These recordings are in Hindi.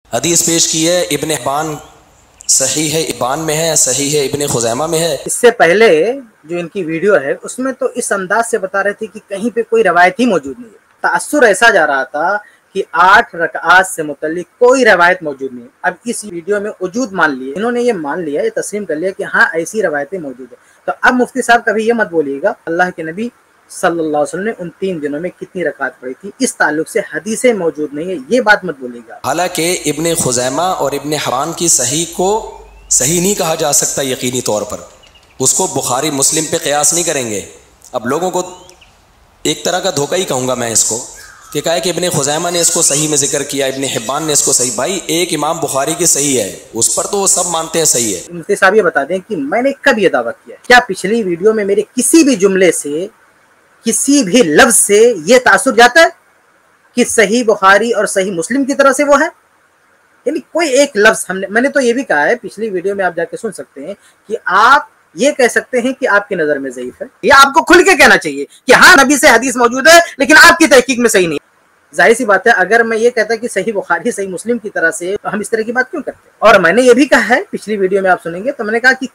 हदीस पेश की है इब्ने हिब्बान, सही है इब्बान में है, सही है इब्ने खुज़ैमा में है। इससे पहले जो इनकी वीडियो है उसमें तो इस अंदाज से बता रहे थे कि कहीं पे कोई रवायत ही मौजूद नहीं है। तासुर ऐसा जा रहा था कि 8 रकात से मुतल्लिक कोई रवायत मौजूद नहीं है। अब इस वीडियो में वजूद मान लिए इन्होंने, ये मान लिया, ये तस्लीम कर लिया कि हाँ ऐसी रवायतें मौजूद है। तो अब मुफ्ती साहब कभी ये मत बोलिएगा अल्लाह के नबी सल्लल्लाहु अलैहि वसल्लम ने उन 3 दिनों में कितनी रकात पढ़ी थी, इस ताल्लुक से हदीसें मौजूद नहीं है, ये बात मत बोलिएगा। हालांकि इब्ने खुज़ैमा और इब्ने हिब्बान की सही को सही नहीं कहा जा सकता यकीनी तौर पर, उसको बुखारी मुस्लिम पे क़यास नहीं करेंगे। अब लोगों को एक तरह का धोखा ही कहूँगा मैं इसको, कि कहा है कि इब्ने खुज़ैमा ने इसको सही में जिक्र किया, इब्ने हिब्बान ने इसको सही। भाई एक इमाम बुखारी की सही है, उस पर तो वो सब मानते हैं सही है। मुफ्ती साहब ये बता दें कि मैंने कब ये दावा किया, क्या पिछली वीडियो में मेरे किसी भी जुमले से, किसी भी लफ्ज से ये तासुर जाता है कि सही बुखारी और सही मुस्लिम की तरह से वो है? यानी कोई एक लफ्ज मैंने तो ये भी कहा है पिछली वीडियो में, आप जाके सुन सकते हैं कि आप ये कह सकते हैं कि आपकी नजर में ज़ईफ है, या आपको खुल के कहना चाहिए कि हाँ नबी से हदीस मौजूद है लेकिन आपकी तहकीक में सही नहीं। जाहिर सी बात है, अगर मैं ये कहता कि सही बुखारी सही मुस्लिम की तरह से, तो हम इस तरह की बात क्यों करते? और मैंने ये भी कहा है पिछली वीडियो में, आप सुनेंगे तो मैंने कहा कि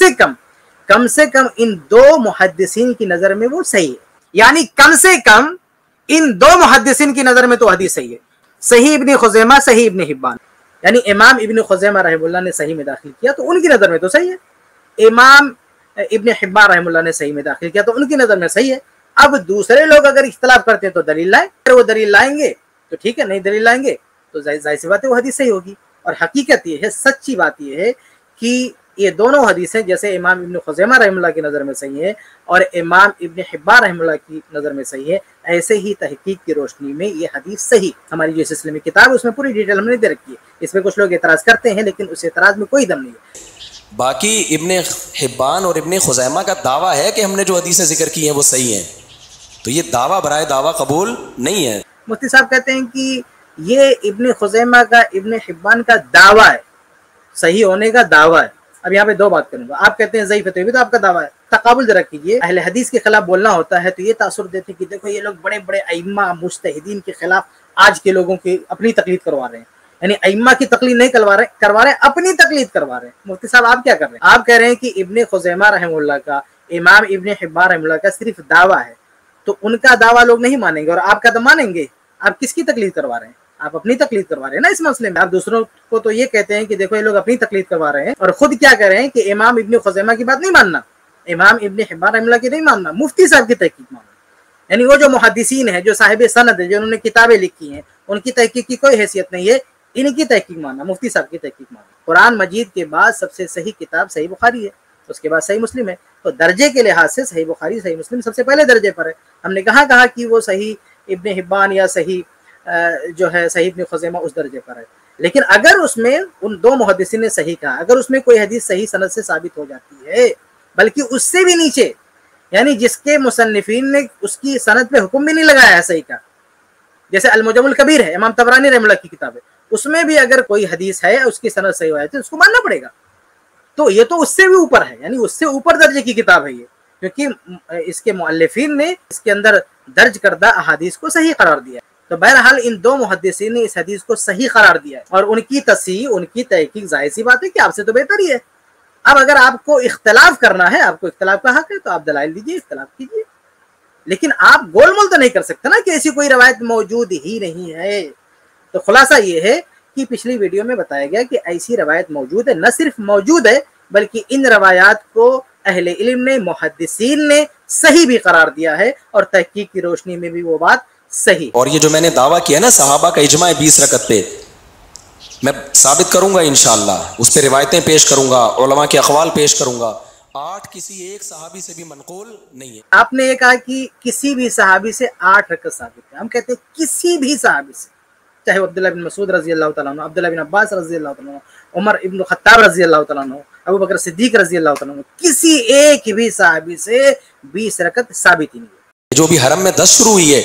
कम से कम इन 2 मुहद्दिसीन की नजर में वो सही है। यानी कम से कम इन 2 मुहद्दिसीन की नजर में तो हदीस सही है। सही इब्ने खुज़ैमा, सही इब्ने हिब्बान, यानी इमाम इब्ने खुज़ैमा रहमतुल्लाह ने सही में दाखिल किया तो उनकी नजर में तो सही है। इमाम इब्ने हिब्बान रहमतुल्लाह ने सही में दाखिल किया तो उनकी नजर में सही है। अब दूसरे लोग अगर इख्तिलाफ करते हैं तो दलील लाए, अगर वो दलील लाएंगे तो ठीक है, नहीं दलील लाएंगे तो जाहिर सी बात है वो हदीस सही होगी। और हकीकत ये है, सच्ची बात ये है कि ये दोनों हदीसें जैसे इमाम इब्ने खुज़ैमा रहमतुल्लाह की नज़र में सही है और इमाम इब्ने हिब्बान रहमतुल्लाह की नज़र में सही है, ऐसे ही तहकीक की रोशनी में ये हदीस सही। हमारी जो सिलसिले में किताब है उसमें पूरी डिटेल हमने दे रखी है। इसमें कुछ लोग एतराज़ करते हैं लेकिन उस एतराज़ में कोई दम नहीं है। बाकी इब्ने हिब्बान और इब्ने खुज़ैमा का दावा है कि हमने जो हदीसें जिक्र की हैं वो सही हैं, तो ये दावा बराए दावा कबूल नहीं है। मुफ्ती साहब कहते हैं कि ये इब्ने खुज़ैमा का, इब्ने हिब्बान का दावा है, सही होने का दावा है। अब यहाँ पे 2 बात करूंगा। आप कहते हैं ज़ईफ़ है तो ये भी तो आपका दावा है। तकाबुल जरा कीजिए। अहले हदीस के खिलाफ बोलना होता है तो ये तासुर देते कि देखो ये लोग बड़े बड़े अइम्मा मुज्तहिदीन के खिलाफ आज के लोगों की अपनी तकलीद करवा रहे हैं, यानी अइम्मा की तकलीद नहीं करवा रहे हैं, अपनी तकलीद करवा रहे हैं। मुफ्ती साहब आप क्या कर रहे हैं? आप कह रहे हैं कि इब्ने खुज़ैमा रहमतुल्लाह का, इमाम इब्ने हिब्बान रहमतुल्लाह का सिर्फ दावा है, तो उनका दावा लोग नहीं मानेंगे और आपका तो मानेंगे। आप किसकी तकलीद करवा रहे हैं? आप अपनी तकलीद करवा रहे हैं ना इस मसले में। आप दूसरों को तो ये कहते हैं कि देखो ये लोग अपनी तकलीद करवा रहे हैं और खुद क्या कह रहे हैं कि इमाम इब्ने खुज़ैमा की बात नहीं मानना, इमाम इब्ने हिब्बान रहमतुल्लाह की नहीं मानना, मुफ्ती साहब की तहकीक मानना। यानी वो जो मुहद्दिसीन है, जो साहिब सनद है, जो उन्होंने किताबें लिखी हैं, उनकी तहकीक की कोई हैसियत नहीं है, इनकी तहकीक मानना, मुफ्ती साहब की तहकीक मानना। कुरान मजीद के बाद सबसे सही किताब सही बुखारी है, उसके बाद सही मुस्लिम है, तो दर्जे के लिहाज से सही बुखारी सही मुस्लिम सबसे पहले दर्जे पर है। हमने कहा कि वो सही इब्ने हिब्बान या सही जो है सही इब्ने खुज़ैमा उस दर्जे पर है। लेकिन अगर उसमें उन 2 मुहद्दिसीन ने सही कहा, अगर उसमें कोई हदीस सही सनद से साबित हो जाती है, बल्कि उससे भी नीचे, यानी जिसके मुसन्निफीन ने उसकी सनद पे हुक्म भी नहीं लगाया है सही का, जैसे अल-मुजम्मुल कबीर है, इमाम तबरानी रहमतुल्लाह की किताब है, उसमें भी अगर कोई हदीस है उसकी सनद सही हो जाती है उसको मानना पड़ेगा। तो ये तो उससे भी ऊपर है, यानी उससे ऊपर दर्जे की किताब है ये, क्योंकि इसके मुअल्लिफीन ने इसके अंदर दर्ज करदा अहादीस को सही करार दिया है। तो बहरहाल इन 2 मुहद्दिसीन ने इस हदीस को सही करार दिया है और उनकी तस्हीह, उनकी तहकीक जाहिर सी बात है कि आपसे तो बेहतर ही है। अब अगर आपको इख्तलाफ करना है, आपको इख्तलाफ का हक है, तो आप दलाइल दीजिए, इख्तलाफ कीजिए, लेकिन आप गोलमोल तो नहीं कर सकते ना कि ऐसी कोई रवायत मौजूद ही नहीं है। तो खुलासा ये है कि पिछली वीडियो में बताया गया कि ऐसी रवायत मौजूद है, न सिर्फ मौजूद है बल्कि इन रवायात को अहले इल्म ने, मुहद्दिसीन ने सही भी करार दिया है और तहकीक की रोशनी में भी वो बात सही। और ये जो मैंने दावा किया ना सहाबा का इजमा है 20 रकत पे, मैं साबित करूंगा इंशाअल्लाह, उस पर रिवायतें पेश करूंगा, उलमा के अक़वाल पेश करूंगा। 8 किसी एक सहाबी से भी मनक़ूल नहीं है। आपने ये कहा कि किसी भी सहाबी से 8 रकत साबित है, हम कहते हैं किसी भी सहाबी से, चाहे वो अब्दुल्लाह बिन मसूद रज़ी अल्लाह तआला अन्हु, अब्दुल्लाह बिन अब्बास रज़ी अल्लाह तआला अन्हु, उमर इब्न ख़त्ताब रज़ी अल्लाह तआला अन्हु, अबू बकर सिद्दीक़ रज़ी अल्लाह तआला अन्हु, किसी एक भी सहाबी से 20 रकत साबित ही नहीं है। जो भी हरम में 10 शुरू हुई है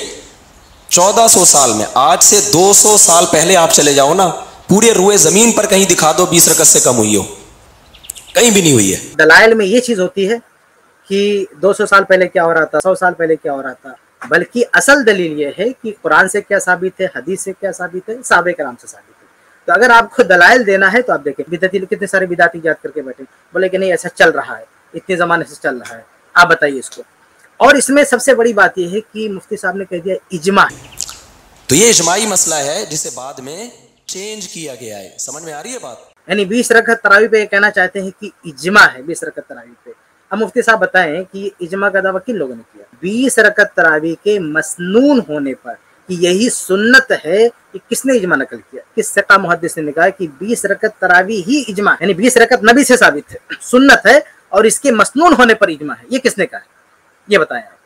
1400 साल में, आज से 200 साल पहले आप चले जाओ ना, पूरे रुए जमीन पर कहीं दिखा दो 20 रकत से कम हुई हो, कहीं भी नहीं हुई है। दलाइल में ये चीज होती है कि 200 साल पहले क्या हो रहा था, 100 साल पहले क्या हो रहा था, बल्कि असल दलील ये है कि कुरान से क्या साबित है, हदीस से क्या साबित है, सहाबे कराम से साबित है। तो अगर आपको दलाइल देना है तो आप देखें बिदअती कितने सारे बिदात इजाद करके बैठे, बोले कि नहीं ऐसा चल रहा है, इतने ज़माने से चल रहा है, आप बताइए इसको। और इसमें सबसे बड़ी बात यह है कि मुफ्ती साहब ने कह दिया इजमा है, तो ये इजमाई मसला है जिसे बाद में चेंज किया गया है। समझ में आ रही है बात? यानी 20 रकअत तरावी पे कहना चाहते हैं कि इजमा है 20 रकअत तरावी पे। अब मुफ्ती साहब बताएं कि इजमा का दावा किन लोगों ने किया? 20 रकअत तरावी के मसनून होने पर कि यही सुन्नत है, कि किसने इजमा नकल किया? किस सका मुहद्दिस ने कहा कि 20 रकअत तरावी ही इजमा, यानी 20 रकअत नबी से साबित है, सुन्नत है और इसके मसनून होने पर इजमा है, ये किसने कहा है? ये बताएं आप।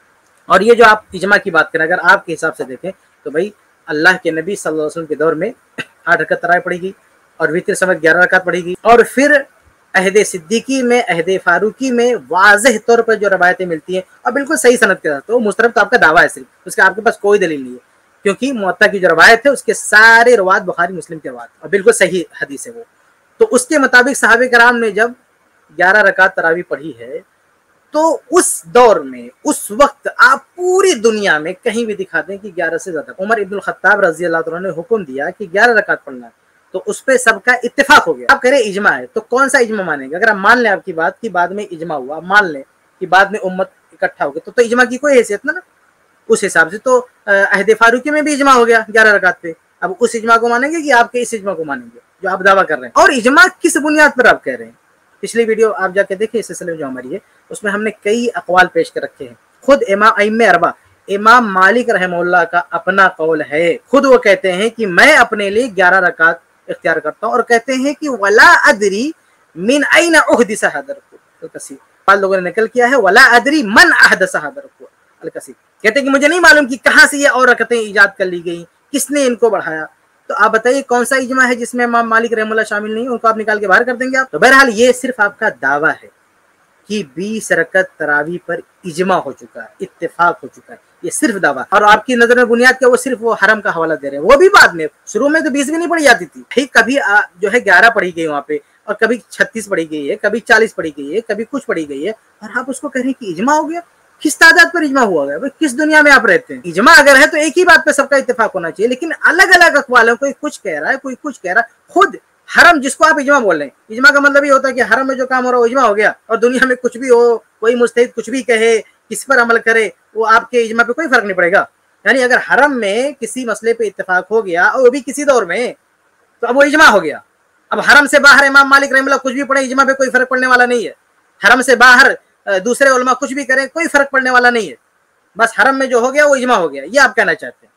और ये जो आप इजमा की बात करें, अगर आपके हिसाब से देखें तो भाई अल्लाह के नबी सल्लल्लाहु अलैहि वसल्लम के दौर में 8 रकअत तरावी पढ़ी गई और वितर समेत 11 रकात पढ़ी गई, और फिर अहद सिद्दीकी में, अहद फारूकी में वाज़ेह तौर पर जो रवायतें मिलती हैं और बिल्कुल सही सनद के साथ, तो मुस्तरब तो आपका दावा है सिर्फ, उसका आपके पास कोई दलील नहीं है, क्योंकि मुअत्ता की जो रवायत है उसके सारे रवात बुखारी मुस्लिम के रवात और बिल्कुल सही हदीस है वो। तो उसके मुताबिक सहाबे कराम ने जब 11 रकात तरावी पढ़ी है, तो उस दौर में उस वक्त आप पूरी दुनिया में कहीं भी दिखा दें कि 11 से ज्यादा, उमर इब्नुल खत्ताब रज़ी अल्लाह तआला ने हुक्म दिया कि 11 रकात पढ़ना है, तो उस पे सबका इत्तेफाक हो गया। आप कह रहे इजमा है, तो कौन सा इजमा मानेंगे? अगर आप मान लें आपकी बात कि बाद में इजमा हुआ, मान लें कि बाद में उम्मत इकट्ठा हो गई, तो इजमा की कोई हैसियत ना, उस हिसाब से तो अहद फारूकी में भी इजमा हो गया 11 रकात पे। अब उस इजमा को मानेंगे कि आपके इस इजमा को मानेंगे जो आप दावा कर रहे हैं? और इजमा किस बुनियाद पर आप कह रहे हैं? पिछली वीडियो आप जाके देखिए, इस सिलसिले में जो हमारी है उसमें हमने कई अक़वाल पेश कर रखे हैं। खुद इमाम अरबा इमाम मालिक रहमहुल्लाह का अपना कौल है, खुद वो कहते हैं कि मैं अपने लिए 11 रकात इख्तियार करता हूँ, और कहते हैं कि वला अदरी मिन अयना उहदिसा हदरकु अल-कसीर, बाद लोगों ने नकल किया है वला अदरी मन अहदसा हदरकु अल-कसीर, कहते हैं कि मुझे नहीं मालूम कि कहाँ से ये और रकतें ईजाद कर ली गई, किसने इनको बढ़ाया। तो आप बताइए कौन सा इजमा है जिसमें इमाम मालिक रहमहुल्लाह शामिल नहीं है? उनको आप निकाल के बाहर कर देंगे आप? तो बहरहाल ये सिर्फ आपका दावा है कि 20 रकत तरावी पर इजमा हो चुका है, इत्तेफाक हो चुका है, ये सिर्फ दावा। और आपकी नजर में बुनियाद क्या? वो सिर्फ वो हरम का हवाला दे रहे हैं, वो भी बाद में, शुरू में तो 20 भी नहीं पढ़ी जाती थी, ठीक कभी जो है 11 पढ़ी गई वहाँ पे, और कभी 36 पढ़ी गई है, कभी 40 पढ़ी गई है, कभी कुछ पढ़ी गई है, और आप उसको कह रहे हैं कि इजमा हो गया। किस तादाद पर इजमा हुआ गया? किस दुनिया में आप रहते हैं? इजमा अगर है तो एक ही बात पे सबका इत्तेफाक होना चाहिए, लेकिन अलग अलग अक़वाल है, कोई कुछ कह रहा है, कोई कुछ कह रहा है। खुद हरम जिसको आप इजमा बोल रहे हैं, इजमा का मतलब ये होता है कि हरम में जो काम हो रहा है वो इजमा हो गया, और दुनिया में कुछ भी हो, कोई मुज्तहिद कुछ भी कहे, किस पर अमल करे, वो आपके इजमा पे कोई फर्क नहीं पड़ेगा। यानी अगर हरम में किसी मसले पे इत्तेफाक हो गया और वो भी किसी दौर में, तो अब वो इजमा हो गया। अब हरम से बाहर इमाम मालिक रहमतुल्लाह कुछ भी पढ़े, इजमा पे कोई फर्क पड़ने वाला नहीं है। हरम से बाहर दूसरे उलमा कुछ भी करें, कोई फर्क पड़ने वाला नहीं है। बस हरम में जो हो गया वो इजमा हो गया, ये आप कहना चाहते हैं?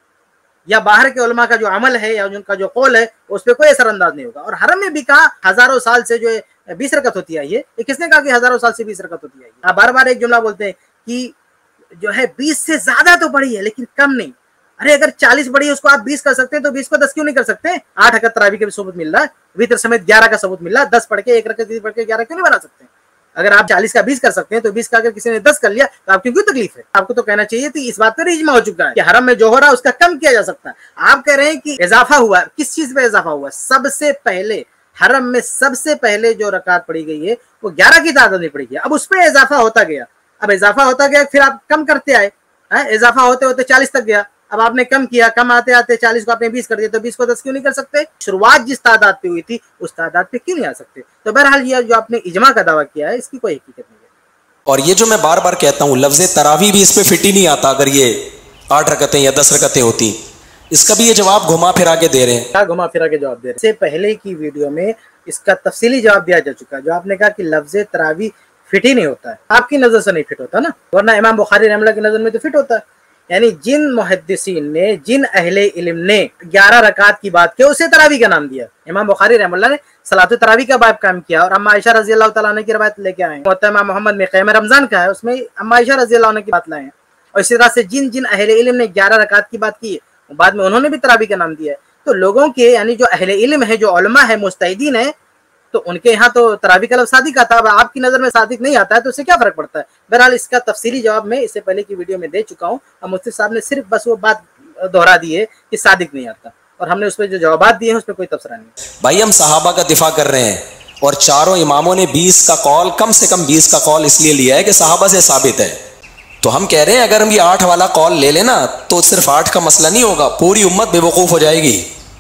या बाहर के उलमा का जो अमल है या उनका जो कौल है उस पर कोई असरअंदाज नहीं होगा। और हरम में भी कहा हजारों साल से जो है 20 रकत होती आई है, ये किसने कहा कि हजारों साल से 20 रकत होती आई है? आप बार बार एक जुमला बोलते हैं कि जो है 20 से ज्यादा तो बढ़ी है लेकिन कम नहीं। अरे अगर 40 बढ़ी है उसको आप 20 कर सकते हैं, तो 20 को 10 क्यों नहीं कर सकते? 8 रकत तरावी का भी सबूत मिल रहा है, वितर समेत 11 का सबूत मिल रहा है, 10 पढ़ के 1 रकत पढ़ के 11 क्यों नहीं बना सकते? अगर आप 40 का 20 कर सकते हैं तो 20 का अगर किसी ने 10 कर लिया तो आपको क्यों तकलीफ है? आपको तो कहना चाहिए कि इस बात पर इजमा हो चुका है कि हरम में जो हो रहा है उसका कम किया जा सकता है। आप कह रहे हैं कि इजाफा हुआ, किस चीज पे इजाफा हुआ? सबसे पहले हरम में सबसे पहले जो रकात पढ़ी गई है वो 11 की तादाद में पढ़ी गई, अब उस पर इजाफा होता गया, अब इजाफा होता गया, फिर आप कम करते आए, इजाफा होते होते 40 तक गया, अब आपने कम किया, कम आते आते 40 को आपने 20 कर दिया, तो 20 को 10 क्यों नहीं कर सकते? शुरुआत जिस तादाद पे हुई थी उस तादाद पे क्यों नहीं आ सकते? तो बहरहाल ये जो आपने इजमा का दावा किया है इसकी कोई हकीकत नहीं है। और ये जो मैं बार बार कहता हूँ लफ्ज़ तरावी भी इस पे फिट ही नहीं आता, अगर ये 8 रकतें या 10 रकतें होती, इसका भी ये जवाब घुमा फिरा के दे रहे हैं। क्या घुमा फिरा के जवाब दे रहे हैं? इससे पहले की वीडियो में इसका तफसीली जवाब दिया जा चुका है, जो आपने कहा कि लफ्ज़ तरावी फिट ही नहीं होता है, आपकी नजर से नहीं फिट होता ना, वरना इमाम बुखारी रहमतुल्लाह की नजर में तो फिट होता है। यानी जिन मुहद्दिसीन ने, जिन अहले इल्म ने 11 रकात की बात की उसे तरावी का नाम दिया। इमाम बुखारी रहमतुल्लाह ने सलात तरावी का बाब काम किया, और अम्मा आयशा रज़ी अल्लाह तआला अन्हा की रवायत लेके आए हैं, इमाम मोहम्मद में क़याम रमजान का है, उसमें अम्मा आयशा रज़ी अल्लाह अन्हा की बात लाए हैं। और इसी तरह से जिन जिन अहले इल्म ने 11 रकात की बात की है बाद में उन्होंने भी तरावी का नाम दिया है। तो लोगों के यानी जो अहले इल्म है, जो उलमा है, मुज्तहिदीन है, तो उनके यहाँ तो तरावी का लफ्ज़ सादिक आता है। आपकी नज़र में सादिक नहीं आता है तो उससे क्या फ़र्क पड़ता है? बहरहाल इसका तफसीली जवाब मैं इससे पहले की वीडियो में दे चुका हूँ, और मुफ्ती साहब ने सिर्फ बस वो बात दोहरा दी है कि सादिक नहीं आता, और हमने उस पर जो जवाब दिए हैं उस पर कोई तबसरा नहीं। भाई हम सहाबा का दिफा कर रहे हैं, और चारों इमामों ने 20 का कौल, कम से कम 20 का कौल इसलिए लिया है कि सहाबा से साबित है। तो हम कह रहे हैं अगर हम ये 8 वाला कौल ले लेना तो सिर्फ 8 का मसला नहीं होगा, पूरी उम्मत बेवकूफ़ हो जाएगी।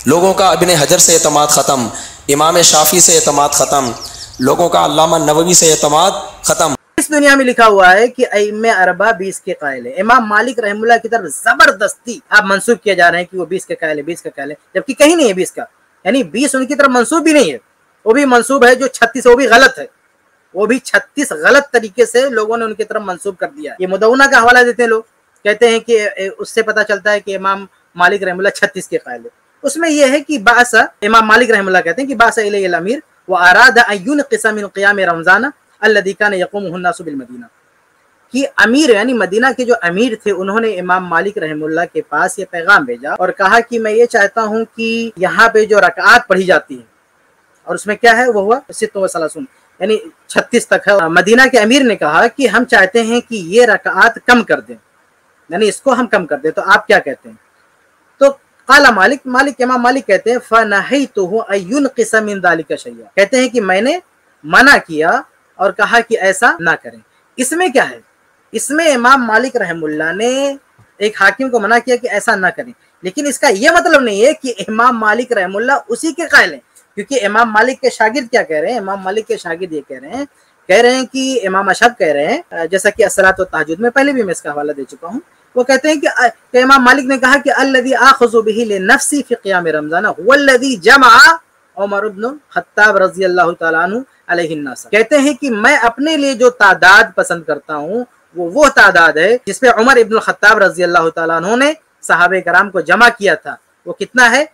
लोगों का इब्न हजर से एतमाद ख़त्म, इमाम शाफी से एतमाद ख़त्म, लोगों का अल्लामा नववी से एतमाद ख़त्म। इस दुनिया में लिखा हुआ है कि अइम्मे अरबा 20 के कायल है। इमाम मालिक रहमुल्लाह की तरफ जबरदस्ती आप मंसूब किए जा रहे हैं कि वो 20 के कायल है, 20 के कायल है, जबकि कहीं नहीं है 20 का। यानी 20 उनकी तरफ मंसूब भी नहीं है, वो भी मंसूब है जो 36 वो भी गलत है, वो भी 36 गलत तरीके से लोगों ने उनकी तरफ मंसूब कर दिया। ये मुदव्वना का हवाला देते हैं लोग, कहते हैं कि उससे पता चलता है कि इमाम मालिक रहमुल्लाह 36 के कायल है। उसमें यह है कि बासा इमाम मालिक रहमुल्लाह कहते हैं कि बासा इलैहिल अमीर व अरादा अन युनक़िसा मिन क़ियाम रमज़ान अल्लज़ी कान यक़ूमुहु अन्नासु बिल मदीना, कि अमीर यानी मदीना के जो अमीर थे उन्होंने इमाम मालिक रहमुल्लाह के पास ये पैगाम भेजा और कहा कि मैं ये चाहता हूँ कि यहाँ पे जो रकात पढ़ी जाती है और उसमें क्या है वो हुआ सित्तुन व सलासून यानी 36 तक है। मदीना के अमीर ने कहा कि हम चाहते हैं कि ये रकात कम कर दें, यानी इसको हम कम कर दें, तो आप क्या कहते हैं? तो काला मालिक इमाम मालिक कहते हैं फनहैतुहु अन युनक़िसा मिन ज़ालिका शैया, कहते हैं कि मैंने मना किया और कहा कि ऐसा ना करें। इसमें क्या है? इसमें इमाम मालिक रहमुल्लाह ने एक हाकिम को मना किया कि ऐसा ना करें, लेकिन इसका यह मतलब नहीं है कि इमाम मालिक रहमुल्लाह उसी के कायल हैं, क्योंकि इमाम मालिक के शागिर्द क्या कह रहे हैं? इमाम मालिक के शागिर्द ये कह रहे हैं कि इमाम अशब कह रहे हैं, जैसा कि अस्सलात व तहज्जुद में पहले भी मैं इसका हवाला दे चुका हूँ, वो कहते हैं कि इमाम मालिक ने कहा कि अल्लज़ी आख़ुज़ु बिही लिनफ़्सी फ़ी क़ियाम रमज़ान हुवल्लज़ी जमअ उमर इब्न ख़त्ताब रज़ियल्लाहु तआला अन्हु अलैहि अन्नास, कहते हैं कि मैं अपने लिए जो तादाद पसंद करता हूँ वो तादाद है जिसपे उमर इब्न ख़त्ताब रज़ियल्लाहु तआला अन्हु ने सहाबे कराम को जमा किया था। वो कितना है?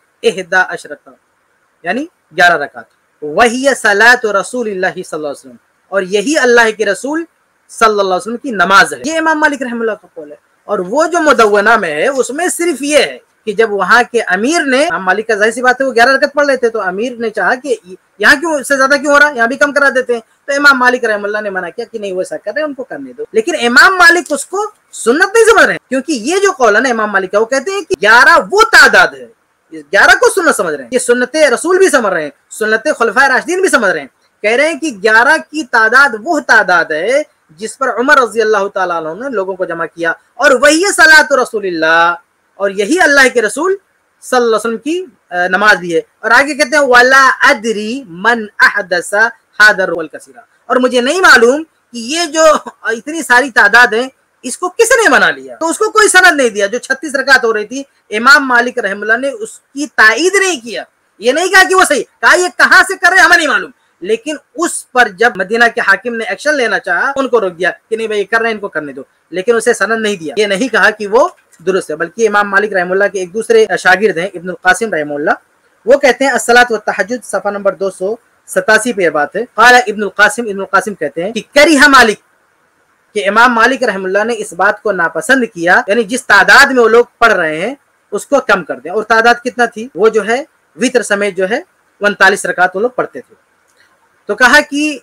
11 यानी 11 रकात। वही सलात रसूलिल्लाहि सल्लल्लाहु अलैहि वसल्लम, और यही अल्लाह के रसूल सल्लल्लाहु अलैहि वसल्लम की नमाज है। ये इमाम मालिक रहमतुल्लाह का कौल है। और वो जो मुदव्वना में है उसमें सिर्फ ये है कि जब वहाँ के अमीर ने, इमाम मालिक का जाहिर सी बात है वो 11 रकात पढ़ लेते, तो अमीर ने चाहा कि यहाँ क्यों इससे ज्यादा क्यों हो रहा है, यहाँ भी कम करा देते हैं, तो इमाम मालिक रहमतुल्लाह ने मना किया कि नहीं वो ऐसा कर रहे हैं, उनको करने दो। लेकिन इमाम मालिक उसको सुन्नत नहीं समझ रहे हैं, क्योंकि ये जो कौल है ना इमाम मालिक का, वो कहते हैं कि 11 वो तादाद है, 11 को सुन्नत समझ रहे हैं, ये सुन्नते रसूल भी समझ रहे हैं, सुन्नते खुलफाए राशिदीन भी समझ रहे हैं। कह रहे हैं कि 11 की तादाद वो तादाद है जिस पर उमर रज़ी अल्लाह तआला अन्हु ने लोगों को जमा किया, और वही सलात रसूलिल्लाह, और यही अल्लाह के रसूल सल्लल्लाहु अलैहि वसल्लम की नमाज भी है। और आगे कहते हैं वला अदरी मन अहदसा हादर वल कसीरा, और मुझे नहीं मालूम कि ये जो इतनी सारी तादाद है इसको किसने बना लिया, तो उसको कोई सनद नहीं दिया। जो 36 रकात हो रही थी इमाम मालिक रहमुल्लाह ने उसकी ताईद नहीं किया, ये नहीं कहा कि वो सही, कहा ये कहां से कर रहे हमें नहीं मालूम, लेकिन उस पर जब मदीना के हाकिम ने एक्शन लेना चाहा उनको रोक दिया कि नहीं भाई ये कर रहे हैं इनको करने दो, लेकिन उसे सनद नहीं दिया, ये नहीं कहा कि वो दुरुस्त है। बल्कि इमाम मालिक रहमुल्लाह के एक दूसरे शागिर्द हैं इब्नुल कासिम रहमुल्लाह, वो कहते हैं अस्सलात व तहज्जुद सफ़ा नंबर 287 पे बात है। क़ाला इब्नुल कासिम कहते हैं कि करिहा मालिक, कि इमाम मालिक रहमुल्लाह ने इस बात को नापसंद किया, यानी जिस तादाद में वो लोग पढ़ रहे हैं उसको कम कर दें। और तादाद कितना थी? वो जो है वित्र समेत जो है 39 रकात वो लोग पढ़ते थे। तो कहा कि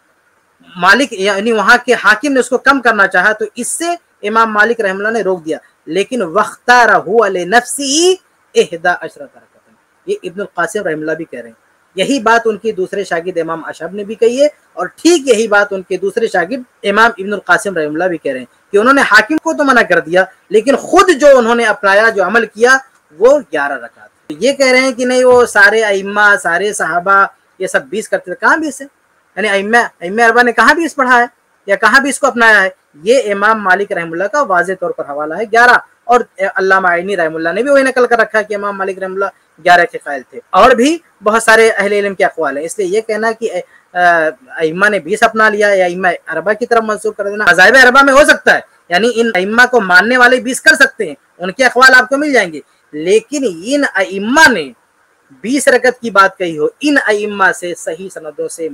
मालिक यानी वहां के हाकिम ने उसको कम करना चाहा, तो इससे इमाम मालिक रहमुल्लाह ने रोक दिया, लेकिन वख्तारहु लिनफ्सिही 11 रकातन, ये इब्नुल कासिम रहमुल्लाह भी कह रहे हैं। यही बात उनकी दूसरे शागिर्द इमाम अशब ने भी कही है, और ठीक यही बात उनके दूसरे शागिर्द इमाम इब्नुल कासिम रहमुल्लाह भी कह रहे हैं कि उन्होंने हाकिम को तो मना कर दिया, लेकिन खुद जो उन्होंने अपनाया, जो अमल किया, वो 11 रकात। तो ये कह रहे हैं कि नहीं वो सारे अइम्मा, सारे सहाबा ये सब 20 करते थे, कहाँ 20 है? यानी अइम्मा अरबा ने कहाँ 20 पढ़ा है या कहाँ भी इसको अपनाया है? ये इमाम मालिक रहमुल्लाह का वाज़ेह तौर पर हवाला है 11, और अल्लामा आइनी रहमुल्लाह ने भी वही नकल कर रखा है कि इमाम मालिक रहमुल्लाह 11 के कायल थे। और भी बहुत सारे अहले इल्म के अक़वाल हैं, इसलिए ये कहना कि अइम्मा ने 20 अपना लिया या अइम्मा अरबा की तरफ मंसूब कर देना मज़ाहिब अरबा में हो सकता है, यानी इन अइम्मा को मानने वाले 20 कर सकते हैं, उनके अक़वाल आपको मिल जाएंगे, लेकिन इन अइम्मा ने 20 रकत की बात कही हो, इन अइम्मा से सही सनदों से,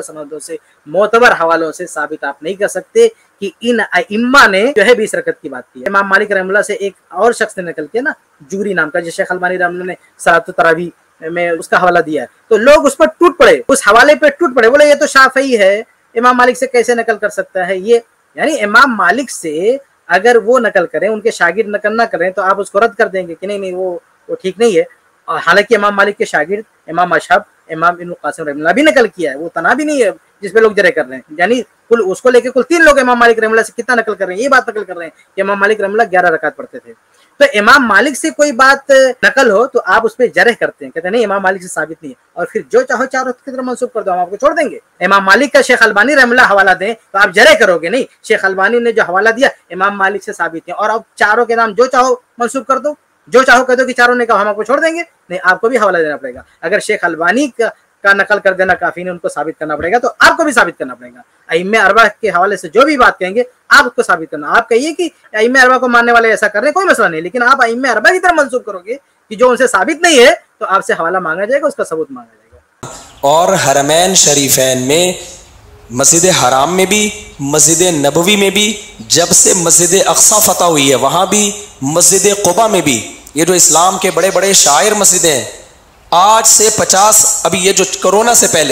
मोतबर हवालों से साबित आप नहीं कर सकते कि इन अइम्मा ने जो है 20 रकत की बात की है। इमाम मालिक रहमुल्लाह से एक और शख्स ने नकल किया ना, जूरी नाम का, जो शेख अलबानी रहमुल्लाह ने सलातुत तरावी में उसका हवाला दिया है, तो लोग उस पर टूट पड़े, उस हवाले पे टूट पड़े, बोले ये तो शाफई है, इमाम मालिक से कैसे नकल कर सकता है ये। यानी इमाम मालिक से अगर वो नकल करें, उनके शागिर्द नकल ना करें, तो आप उसको रद्द कर देंगे कि नहीं वो ठीक नहीं है। और हालांकि इमाम मालिक के शागिर्द इमाम अशब, इमाम इब्नुल कासिम रहमुल्लाह भी नकल किया है, वो तना भी नहीं है जिसपे लोग जरे कर रहे हैं। यानी कुल उसको लेके कुल 3 लोग इमाम मालिक रहमुल्लाह से कितना नकल कर रहे हैं, ये बात नकल कर रहे हैं कि इमाम मालिक रहमुल्लाह 11 रकात पढ़ते थे। तो इमाम मालिक से कोई बात नकल हो तो आप उस पर जरह करते हैं, कहते हैं नहीं इमाम मालिक से साबित नहीं है, और फिर जो चाहो चारों की तरफ मंसूब कर दो, हम आपको छोड़ देंगे। इमाम मालिक का शेख अलबानी रहमतुल्लाह हवाला दें तो आप जरह करोगे नहीं, शेख अलबानी ने जो हवाला दिया इमाम मालिक से साबित है, और अब चारों के नाम जो चाहो मंसूब कर दो, जो चाहो कह दो कि चारों ने कहा हम आपको छोड़ देंगे, नहीं आपको भी हवाला देना पड़ेगा। अगर शेख अलबानी का नकल कर देना काफी नहीं, उनको साबित करना पड़ेगा, तो आपको भी साबित करना पड़ेगा। अइम्मे अरबा के हवाले से जो भी बात कहेंगे आप उसको साबित करना। आप कहिए कि अइम्मे अरबा को मानने वाले ऐसा कर रहे हैं, कोई मसला नहीं, लेकिन आप अइम्मे अरबा की तरफ मंसूब करोगे कि जो उनसे साबित नहीं है तो आपसे हवाला मांगा जाएगा, उसका सबूत मांगा जाएगा। और हरमैन शरीफैन में, मस्जिद हराम में भी, मस्जिद नबवी में भी, जब से मस्जिद अक्सा फतह हुई है वहाँ भी, मस्जिद क़ुबा में भी, ये जो इस्लाम के बड़े बड़े शायर मस्जिदें हैं, आज से 50, अभी ये जो कोरोना से पहले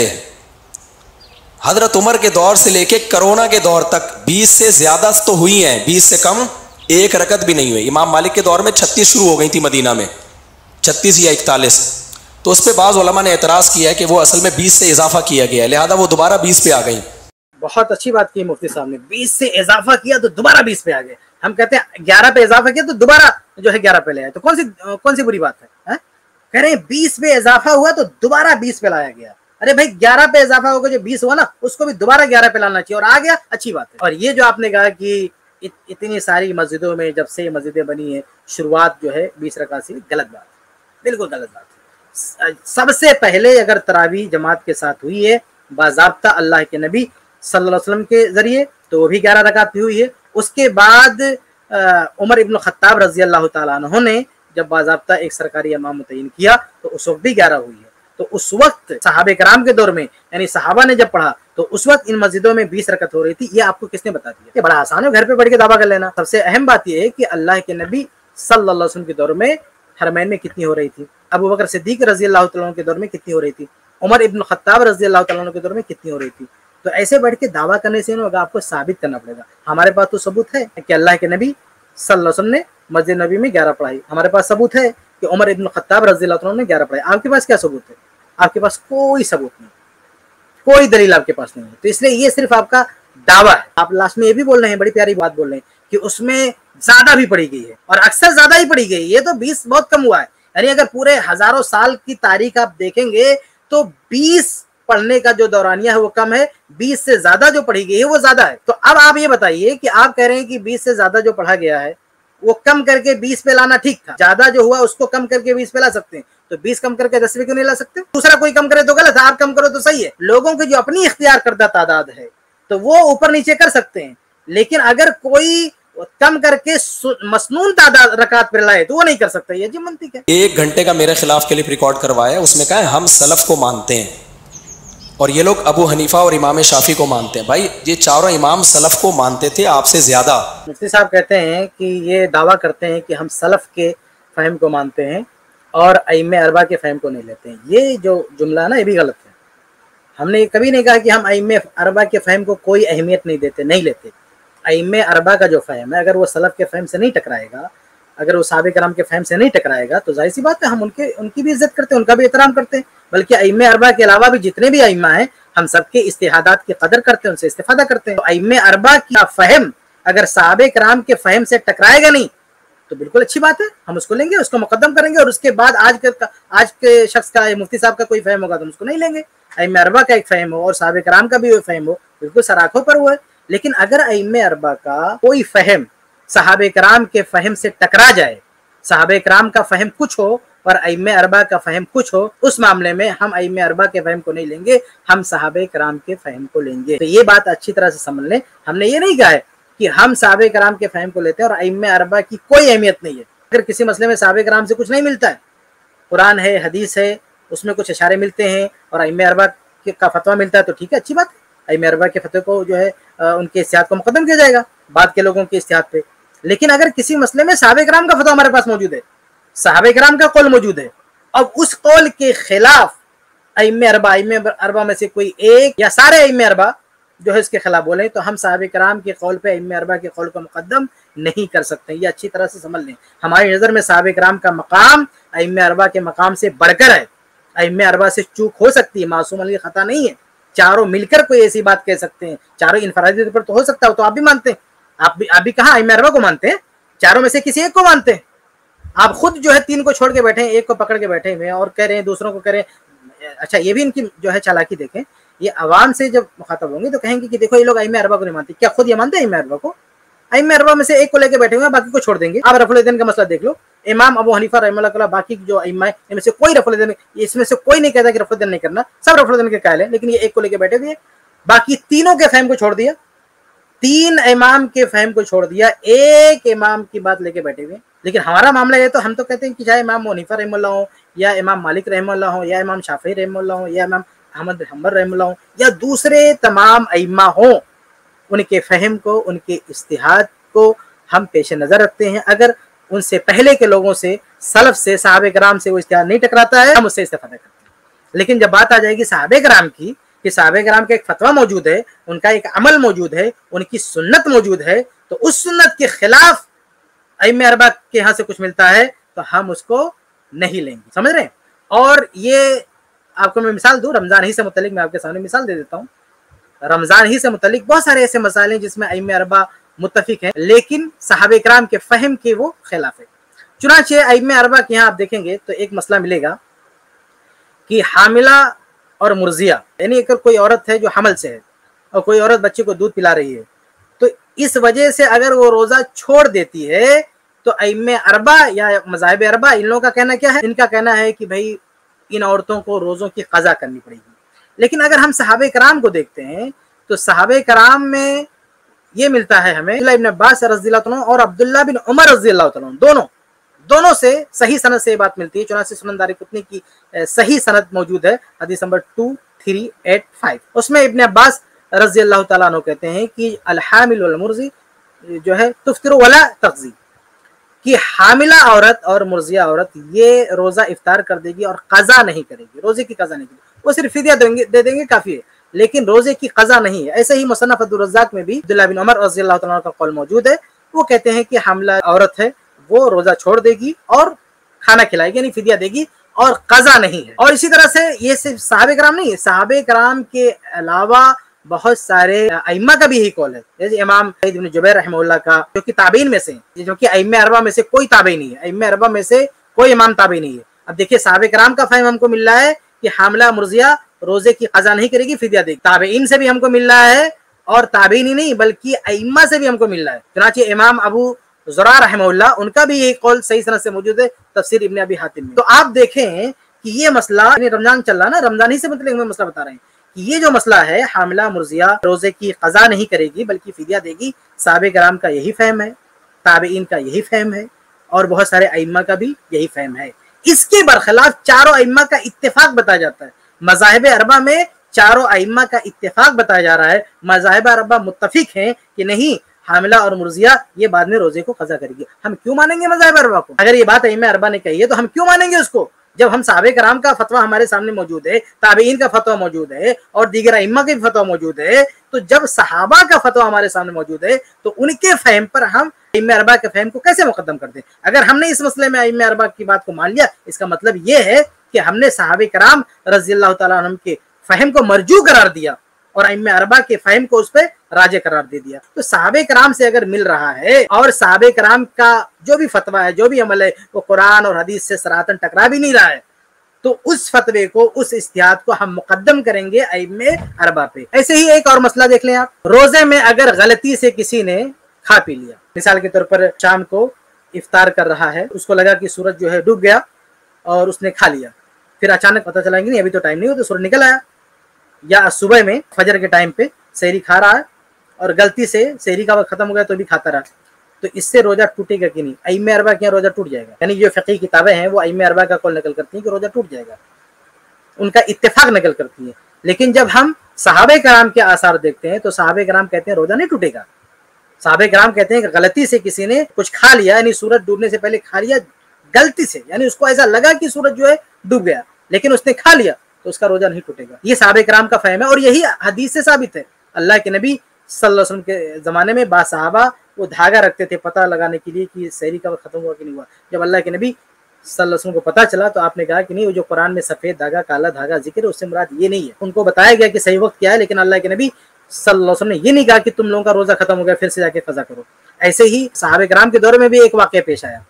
हजरत उमर के दौर से लेके कोरोना के दौर तक 20 से ज़्यादा तो हुई हैं, 20 से कम एक रकत भी नहीं हुई। इमाम मालिक के दौर में 36 शुरू हो गई थी मदीना में, 36 या 41। तो उस पर बाज़ उलमा ने एतराज़ किया है कि वो असल में 20 से इजाफा किया गया है, लिहाजा वो दोबारा 20 पे आ गई। बहुत अच्छी बात की मुफ्ती साहब ने, 20 से इजाफा किया तो दोबारा 20 पे आ गए। हम कहते हैं 11 पे इजाफा किया तो दोबारा जो है 11 पे ले आए, तो कौन सी बुरी बात है? कह रहे हैं 20 पे इजाफा हुआ तो दोबारा 20 पे लाया गया। अरे भाई 11 पे इजाफा होगा, जो 20 हुआ ना उसको भी दोबारा 11 पे लाना चाहिए, और आ गया अच्छी बात है। और ये जो आपने कहा कि इतनी सारी मस्जिदों में जब से मस्जिदें बनी है शुरुआत जो है 20 रकात से, गलत बात है, बिल्कुल गलत बात है। सबसे पहले अगर तरावी जमात के साथ हुई है बाज़ाब्ता अल्लाह के नबी सल्लल्लाहु अलैहि वसल्लम के जरिए, तो वो भी 11 रकात की हुई है। उसके बाद उमर इब्न खत्ताब रजी अल्लाह तआला अन्हु ने जब बाज़ाब्ता एक सरकारी इमाम मुतय्यन किया तो उस वक्त भी 11 हुई है। तो उस वक्त सहाबे कराम के दौर में, यानी सहाबा ने जब पढ़ा तो उस वक्त इन मस्जिदों में 20 रकत हो रही थी। ये आपको किसने बता दिया? ये बड़ा आसान है, घर पे पढ़ के दावा कर लेना। सबसे अहम बात यह है कि अल्लाह के नबी सल्लल्लाहु अलैहि वसल्लम के दौर में हरमैन में कितनी हो रही थी, अबू बकर सिद्दीक रजी अल्लाह तआला अन्हु के दौर में कितनी हो रही थी, उमर इब्न खत्ताब रजी अल्लाह तआला अन्हु के दौर में कितनी हो रही थी। तो ऐसे बैठ के दावा करने से होगा, आपको साबित करना पड़ेगा। हमारे पास तो सबूत है कि अल्लाह के नबी सल्लल्लाहु अलैहि वसल्लम ने मस्जिद नबी में 11 पढ़ाई, हमारे पास सबूत है कि उमर इब्न खत्ताब रज़ी अल्लाह अन्हु ने 11 पढ़ाई। आपके पास क्या सबूत है? आपके पास कोई सबूत नहीं, कोई दलील आपके पास नहीं है। तो इसलिए ये सिर्फ आपका दावा है। आप लास्ट में ये भी बोल रहे हैं, बड़ी प्यारी बात बोल रहे हैं कि उसमें ज्यादा भी पढ़ी गई है, और अक्सर ज्यादा ही पढ़ी गई। ये तो 20 बहुत कम हुआ है, यानी अगर पूरे हजारों साल की तारीख आप देखेंगे तो 20 पढ़ने का जो दौरानिया है वो कम है, 20 से ज्यादा जो पढ़ी गई है वो ज्यादा है। तो अब आप ये बताइए कि आप कह रहे हैं कि 20 से ज्यादा जो पढ़ा गया है वो कम करके 20 पे लाना ठीक था, ज्यादा जो हुआ उसको कम करके 20 पे ला सकते हैं, तो 20 कम करके 10 पे क्यों नहीं ला सकते? दूसरा कोई कम करे तो गलत है, आप कम करो तो सही है। लोगों की जो अपनी इख्तियार करदा तादाद है तो वो ऊपर नीचे कर सकते हैं, लेकिन अगर कोई कम करके मसनून तादाद रकात पे लाए तो वो नहीं कर सकता। ये जी मंतिक है। 1 घंटे का मेरे खिलाफ क्लिप रिकॉर्ड करवाया, उसमें कहा है हम सलफ को मानते हैं और ये लोग अबू हनीफा और इमाम शाफी को मानते हैं। भाई ये चारों इमाम सलफ को मानते थे आपसे ज्यादा। मुफ्ती साहब कहते हैं कि ये दावा करते हैं कि हम सलफ के फ़हम को मानते हैं और अइम्मे अरबा के फ़हम को नहीं लेते हैं। ये जो जुमला है ना ये भी गलत है। हमने कभी नहीं कहा कि हम अइम्मे अरबा के फ़हम को कोई अहमियत नहीं देते, नहीं लेते। अइम्मे अरबा का जो फ़हम है अगर वो सलफ के फ़हम से नहीं टकराएगा, अगर वो सहाबे कराम के फ़हम से नहीं टकराएगा तो जाहिर सी बात है हम उनकी भी इज्जत करते हैं, उनका भी एहतराम करते हैं। बल्कि अइम्मे अरबा के अलावा भी जितने भी अइम्मा हैं हम सबके इस्तिहादात की कदर करते हैं, उनसे इस्तिफादा करते हैं। तो अइम्मे अरबा का फ़हम अगर सहाबे कराम के फ़हम से टकराएगा नहीं तो बिल्कुल अच्छी बात है, हम उसको लेंगे, उसको मुकद्दम करेंगे। और उसके बाद आज के शख्स का, मुफ्ती साहब का कोई फ़हम होगा तो हम उसको नहीं लेंगे। अइम्मे अरबा का एक फ़हम हो और सहाबे कराम का भी वो फ़हम हो, बिल्कुल सराखों पर वो है। लेकिन अगर अइम्मे अरबा का कोई फ़हम सहाबे कराम के फ़हम से टकरा जाए, सहाबे कराम का फ़हम कुछ हो और अइम्मे अरबा का फ़हम कुछ हो, उस मामले में हम अइम्मे अरबा के फ़हम को नहीं लेंगे, हम सहाबे कराम के फ़हम को लेंगे। तो ये बात अच्छी तरह से समझ लें। हमने ये नहीं कहा है कि हम सहाबे कराम के फ़हम को लेते हैं और अइम्मे अरबा की कोई अहमियत नहीं है। अगर किसी मसले में सहाबे कराम से कुछ नहीं मिलता है, कुरान है, हदीस है, उसमें कुछ इशारे मिलते हैं और अइम्मे अरबा का फतवा मिलता है तो ठीक है, अच्छी बात है। अइम्मे अरबा के फतवे को जो है उनके इस्तिहाद को मुकद्दम किया जाएगा बाद के लोगों के इस्तिहाद पे। लेकिन अगर किसी मसले में सहाबे कराम का फतवा हमारे पास मौजूद है, सहाबे कराम का कौल मौजूद है, अब उस कौल के खिलाफ अइम्मे अरबा में से कोई एक या सारे अइम्मे अरबा जो है इसके खिलाफ बोले तो हम सहाबे कराम के कौल पे अइम्मे अरबा के कौल को मुकद्दम नहीं कर सकते। ये अच्छी तरह से समझ लें। हमारी नज़र में सहाबे कराम का मकाम अइम्मे अरबा के मकाम से बढ़कर है। अइम्मे अरबा से चूक हो सकती है, मासूम अली खता नहीं है। चारों मिलकर कोई ऐसी बात कह सकते हैं, चारों इनफरादी तौर पर तो हो सकता हो, तो आप भी मानते हैं। आप भी कहाँ अइम्मे अरबा को मानते हैं? चारों में से किसी एक को मानते हैं। आप खुद जो है 3 को छोड़ के बैठे हैं, 1 को पकड़ के बैठे हुए हैं और कह रहे हैं दूसरों को कह रहे हैं। अच्छा, ये भी इनकी जो है चालाकी देखें, ये अवाम से जब मुखातब होंगे तो कहेंगे कि देखो ये लोग अइम्मा अरबा को नहीं मानते। क्या खुद ये मानते हैं अइम्मा अरबा को? अइम्मा अरबा में से 1 को लेके बैठे हुए हैं, बाकी को छोड़ देंगे। आप रफुल यदैन का मसला देख लो, इमाम अबू हनीफा रहमतुल्लाह, बाकी जो अइम्मा है इनमें से कोई रफुल यदैन, इसमें से कोई नहीं कहता कि रफुल यदैन नहीं करना, सब रफुल यदैन के कायल है, लेकिन ये 1 को लेके बैठे हुए, बाकी तीनों के फहम को छोड़ दिया, 3 इमाम के फहम को छोड़ दिया, 1 इमाम की बात लेके बैठे हुए। लेकिन हमारा मामला ये तो हम तो कहते हैं कि चाहे इमाम अबू हनीफा रहमतुल्लाह हो, या इमाम मालिक रहमतुल्लाह हो, या इमाम शाफी रहमतुल्लाह हो, या इमाम अहमद बिन हंबल रहमतुल्लाह हो, या दूसरे तमाम अइम्मा हो, उनके फहम को, उनके इज्तिहाद को हम पेश नजर रखते हैं। अगर उनसे पहले के लोगों से, सलफ से, सहाबे कराम से वो इज्तिहाद नहीं टकराता है, हम उससे इस्तेफादा करते हैं। लेकिन जब बात आ जाएगी सहाबे कराम की, कि सहाबे कराम का एक फतवा मौजूद है, उनका एक अमल मौजूद है, उनकी सुन्नत मौजूद है, तो उस सुन्नत के खिलाफ अइम्मा अरबा के यहाँ से कुछ मिलता है तो हम उसको नहीं लेंगे। समझ रहे हैं? और ये आपको मैं मिसाल दूं, रमजान ही से मुतल्लिक मैं आपके सामने मिसाल दे देता हूँ। रमजान ही से मुतल्लिक बहुत सारे ऐसे मसाइल हैं जिसमें अइम्मा अरबा मुत्तफिक हैं, लेकिन सहाबे कराम के फहम के वो खिलाफ है। चुनांचे अइम्मा अरबा के यहाँ आप देखेंगे तो एक मसला मिलेगा कि हामिला और मुर्जिया, यानी अगर कोई औरत है जो हमल से है और कोई औरत बच्चे को दूध पिला रही है, तो इस वजह से अगर वो रोजा छोड़ देती है तो अइम्मा अरबा या मज़ाहिब अरबा, इन लोगों का कहना क्या है? इनका कहना है कि भाई इन औरतों को रोज़ों की क़ज़ा करनी पड़ेगी। लेकिन अगर हम सहाबे कराम को देखते हैं तो सहाबे कराम में ये मिलता है हमें, इब्न अब्बास रज़ियल्लाहु अन्हु और अब्दुल्लाह बिन उमर रज़ियल्लाहु अन्हु दोनों से सही सनद से ये बात मिलती है। चुनांचे सुनन दारिक़ुतनी की सही सनद मौजूद है, हदीस नंबर 2385। उसमें इब्न अब्बास रज़ियल्लाहु तआला अन्हु कहते हैं कि अल हामिल वल मुर्ज़ी जो है तुफ्तिरु वला तक़ज़ी, कि हामिला औरत और मुर्जिया औरत ये रोजा इफ्तार कर देगी और क़ज़ा नहीं करेगी, रोजे की क़ज़ा नहीं करेगी, वो सिर्फ फिदिया दे देंगे काफ़ी है, लेकिन रोजे की क़ज़ा नहीं है। ऐसे ही मुसन्नफ़ अब्दुर रज़्ज़ाक़ में भी अब्दुल्लाह बिन उमर रज़ियल्लाहु तआला का कौल मौजूद है। वो कहते हैं कि हामिला औरत है वो रोजा छोड़ देगी और खाना खिलाएगी, यानी फिदिया देगी और क़ज़ा नहीं है। और इसी तरह से ये सिर्फ सहाबे कराम नहीं है, सहाबे कराम के अलावा बहुत सारे अइम्मा का भी यही कौल है। जैसे इमाम सईद इब्न जुबैर रहमतुल्लाह का, जो कि ताबीन में से, जो कि अइम्मा अरबा में से कोई ताबी नहीं है, अइम्मा अरबा में से कोई इमाम ताबी नहीं है। अब देखिए सहाबे कराम का फहम हमको मिल रहा है कि हामिला मुर्जिया रोजे की क़ज़ा नहीं करेगी, फिदिया देगी। ताबीन से भी हमको मिल रहा है और ताबीन ही नहीं बल्कि अइम्मा से भी हमको मिल रहा है। चुनांचे इमाम अबू ज़ुरा रहमतुल्लाह, उनका भी यही कौल सही सनद से मौजूद है तफसीर इब्न अबी हातिम में। तो आप देखें कि ये मसला, रमजान चल रहा ना, रमजान ही से मतलब मसला बता रहे हैं कि ये जो मसला है हामिला मुर्जिया रोजे की क़ज़ा नहीं करेगी बल्कि फिदिया देगी, सहाबे कराम का यही फहम है, ताबईन का यही फहम है और बहुत सारे अइम्मा का भी यही फहम है। इसके बरखिलाफ चारों अइम्मा का इत्तेफाक बताया जाता है। मज़ाहिब अरबा में चारों अइम्मा का इत्तेफाक बताया जा रहा है। मज़ाहिब अरबा मुत्तफिक हैं कि नहीं, हामिला और मुर्जिया ये बाद में रोजे को क़ज़ा करेगी। हम क्यों मानेंगे मज़ाहिब अरबा को? अगर ये बात अइम्मा अरबा ने कही है तो हम क्यों मानेंगे उसको, जब हम सहाबे कराम का फतवा हमारे सामने मौजूद है, ताबईन का फतवा मौजूद है और दीगर अइम्मा का भी फतवा मौजूद है। तो जब सहाबा का फतवा हमारे सामने मौजूद है तो उनके फहम पर हम अइम्मा अरबा के फहम को कैसे मुकद्दम कर दें? अगर हमने इस मसले में अइम्मा अरबा की बात को मान लिया, इसका मतलब ये है कि हमने सहाबे कराम रज़ियल्लाहु तआला अन्हुम के फहम को मरजू करार दिया और अइम्मा अरबा के फहम को उस पर राजे करार दे दिया। तो सहाबे कराम से अगर मिल रहा है और सहाबे कराम का जो भी फतवा है, जो भी अमल है, वो कुरान और हदीस से सरातन टकरा भी नहीं रहा है, तो उस फतवे को, उस इज्तिहाद को हम मुकद्दम करेंगे अइम्मे अरबा पे। ऐसे ही एक और मसला देख लें आप, रोजे में अगर गलती से किसी ने खा पी लिया, मिसाल के तौर पर शाम को इफ्तार कर रहा है, उसको लगा कि सूरज जो है डूब गया और उसने खा लिया, फिर अचानक पता चला कि नहीं अभी तो टाइम नहीं हो, तो सूरज निकल आया, या सुबह में फजर के टाइम पे सहरी खा रहा है और गलती से सहरी का वक्त खत्म हो गया तो भी खाता रहा, तो इससे रोजा टूटेगा कि नहीं? अइम्मा अरबा के यहाँ रोजा टूट जाएगा। यानी जो फ़िक़ही किताबें हैं वो अइम्मा अरबा का कौल नकल करती हैं कि रोजा टूट जाएगा, उनका इत्तेफाक नकल करती है। लेकिन जब हम सहाबे कराम के आसार देखते हैं तो सहाबे कराम कहते हैं रोजा नहीं टूटेगा। सहाबे कराम कहते हैं कि गलती से किसी ने कुछ खा लिया, यानी सूरज डूबने से पहले खा लिया गलती से, यानी उसको ऐसा लगा कि सूरज जो है डूब गया, लेकिन उसने खा लिया तो उसका रोजा नहीं टूटेगा। ये सहाबे कराम का फहम है और यही हदीस से साबित है। अल्लाह के नबी सल्लल्लाहु अलैहि वसल्लम के ज़माने में बासहाबा वो धागा रखते थे पता लगाने के लिए कि सहरी का वक्त खत्म हुआ कि नहीं हुआ। जब अल्लाह के नबी सल्लल्लाहु अलैहि वसल्लम को पता चला तो आपने कहा कि नहीं, वो जो कुरान में सफ़ेद धागा काला धागा जिक्र है उससे मुराद ये नहीं है। उनको बताया गया कि सही वक्त क्या है, लेकिन अल्लाह के नबी सल्लल्लाहु अलैहि वसल्लम ने ये नहीं कहा कि तुम लोगों का रोज़ा खत्म हो गया फिर से जाके क़ज़ा करो। ऐसे ही सहाबे कराम के दौर में भी एक वाक़या पेश आया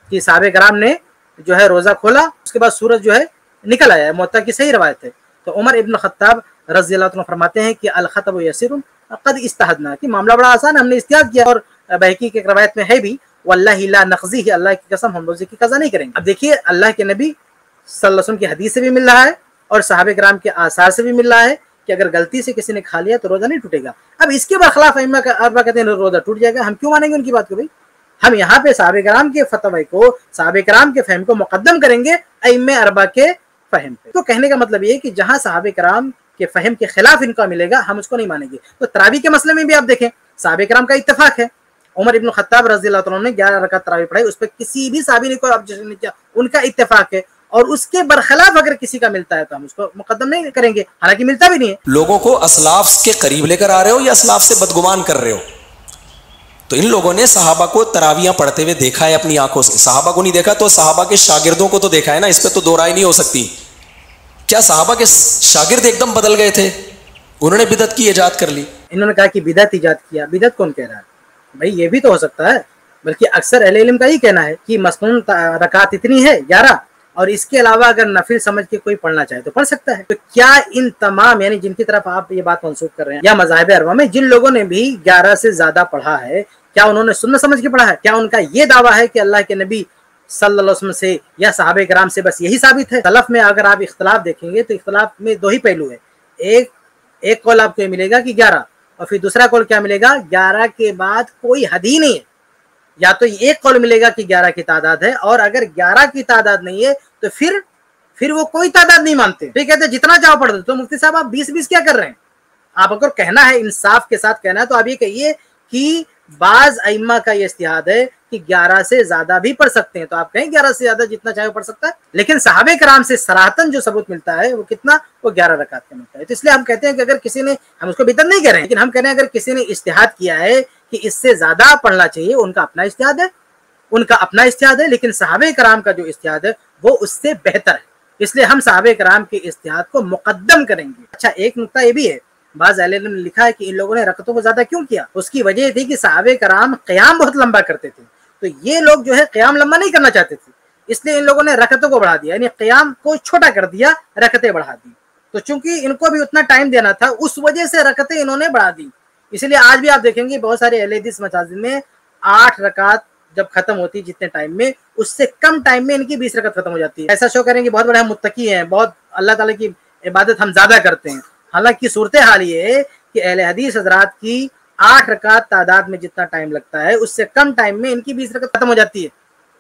कि साहबे कराम ने जो है रोजा खोला, उसके बाद सूरज जो है निकल आया। मुअत्ता की सही रवायत है। तो उमर इब्न खत्ताब रज़ी अल्लाह अन्हु फरमाते हैं कि अल खतब यसीरुन क़द इस्तहदना, कि मामला बड़ा आसान है, हमने इस्तिहाद किया। और बहकी की एक रवायत में है भी, वल्लाहि ला नक़ज़ीही, अल्लाह की कसम हम रोजे की कज़ा नहीं करेंगे। अब देखिए, अल्लाह के नबी सल्लल्लाहु अलैहि वसल्लम की हदीस से भी मिल रहा है और सहाबे कराम के आसार से भी मिल रहा है कि अगर गलती से किसी ने खा लिया तो रोजा नहीं टूटेगा। अब इसके बरखिलाफ अइम्मा अरबा कहते हैं रोजा टूट जाएगा। हम क्यों मानेंगे उनकी बात को भाई? हम यहाँ पे सहाबे कराम के फतवे को, सहाबे कराम के फहम को मुकद्दम करेंगे अइम्मे अरबा के फहम पे। तो कहने का मतलब ये है कि जहाँ सहाबे कराम के फहम के खिलाफ इनका मिलेगा, हम उसको नहीं मानेंगे। तो तरावी के मसले में भी आप देखें, सहाबे कराम का इत्तेफाक है। उमर इब्न खत्ताब रज़ी अल्लाह अन्हु ने 11 रकात तरावी पढ़ाई, उस पर किसी भी सहाबी ने कोई ऑब्जेक्शन नहीं किया, उनका इत्तेफाक है। और उसके बरखिलाफ अगर किसी का मिलता है तो हम उसको मुकद्दम नहीं करेंगे, हालांकि मिलता भी नहीं है। लोगों को असलाफ के करीब लेकर आ रहे हो या असलाफ से बदगुमान कर रहे हो? तो इन लोगों ने सहाबा को तरावियां पढ़ते हुए देखा है अपनी आंखों से। सहाबा को नहीं देखा तो सहाबा के शागिर्दों को तो देखा है ना, इस पर तो दो राय नहीं हो सकती। क्या सहाबा के शागिर्द एकदम बदल गए थे? उन्होंने बिदत की इजाद कर ली। इन्होंने कहा कि बिदत इजाद किया। बिदत कौन कह रहा है भाई? ये भी तो हो सकता है, बल्कि अक्सर अहले इल्म का ही कहना है कि मसनून रकात इतनी है 11, और इसके अलावा अगर नफिल समझ के कोई पढ़ना चाहे तो पढ़ सकता है। तो क्या इन तमाम, यानी जिनकी तरफ आप ये बात मंसूब कर रहे हैं, या मज़ाहिब अरबा में जिन लोगों ने भी 11 से ज्यादा पढ़ा है, क्या उन्होंने सुन्नत समझ के पढ़ा है? क्या उनका ये दावा है कि अल्लाह के नबी सल्लल्लाहु अलैहि वसल्लम से या सहाबे कराम से बस यही साबित है? सलफ में अगर आप इख्तलाफ देखेंगे तो इख्तलाफ में दो ही पहलू है। एक कौल आपको मिलेगा कि 11, और फिर दूसरा कौल क्या मिलेगा, 11 के बाद कोई हद ही नहीं है। या तो एक कौल मिलेगा कि 11 की तादाद है, और अगर 11 की तादाद नहीं है तो फिर वो कोई तादाद नहीं मानते, फिर कहते जितना चाहो पढ़ दो। तो मुफ्ती साहब आप 20-20 क्या कर रहे हैं? आप अगर कहना है, इंसाफ के साथ कहना है, तो आप ये कहिए कि बाज अइम्मा का ये इज्तिहाद है कि 11 से ज्यादा भी पढ़ सकते हैं, तो आप कहें 11 से ज्यादा जितना चाहे पढ़ सकता है। लेकिन सहाबे कराम से सराहतन जो सबूत मिलता है वो कितना, वो 11 रकात का मिलता है। तो इसलिए हम कहते हैं कि अगर किसी ने, हम उसको बिदअत नहीं कह रहे हैं, लेकिन हम कह रहे हैं अगर किसी ने इज्तिहाद किया है कि इससे ज्यादा पढ़ना चाहिए, उनका अपना इज्तिहाद है, उनका अपना इज्तिहाद है। लेकिन सहाबे कराम का जो इज्तिहाद है वो उससे बेहतर है, इसलिए हम सहाबे कराम के इज्तिहाद को मुकद्दम करेंगे। अच्छा, एक नुक्ता ये भी है, बाज़ अहले इल्म ने लिखा है कि इन लोगों ने रकतों को ज्यादा क्यों किया। उसकी वजह थी कि सहाबे कराम क़याम बहुत लंबा करते थे, तो ये लोग जो है क़याम लंबा नहीं करना चाहते थे, इसलिए इन लोगों ने रकतों को बढ़ा दिया, यानी क़याम को छोटा कर दिया, रकतें बढ़ा दी। तो चूंकि इनको भी उतना टाइम देना था, उस वजह से रकतें इन्होंने बढ़ा दी। इसलिए आज भी आप देखेंगे बहुत सारे अहले हदीस मसाजिद में 8 रकात जब खत्म होती है जितने टाइम में, उससे कम टाइम में इनकी 20 रकात खत्म हो जाती है। ऐसा शो करेंगे बहुत बड़े हम मुत्तकी हैं, बहुत अल्लाह ताला की इबादत हम ज्यादा करते हैं। हालांकि सूरत हाल ये है कि अहले हदीस हजरात की 8 रकात तादाद में जितना टाइम लगता है, उससे कम टाइम में इनकी 20 रकात खत्म हो जाती है।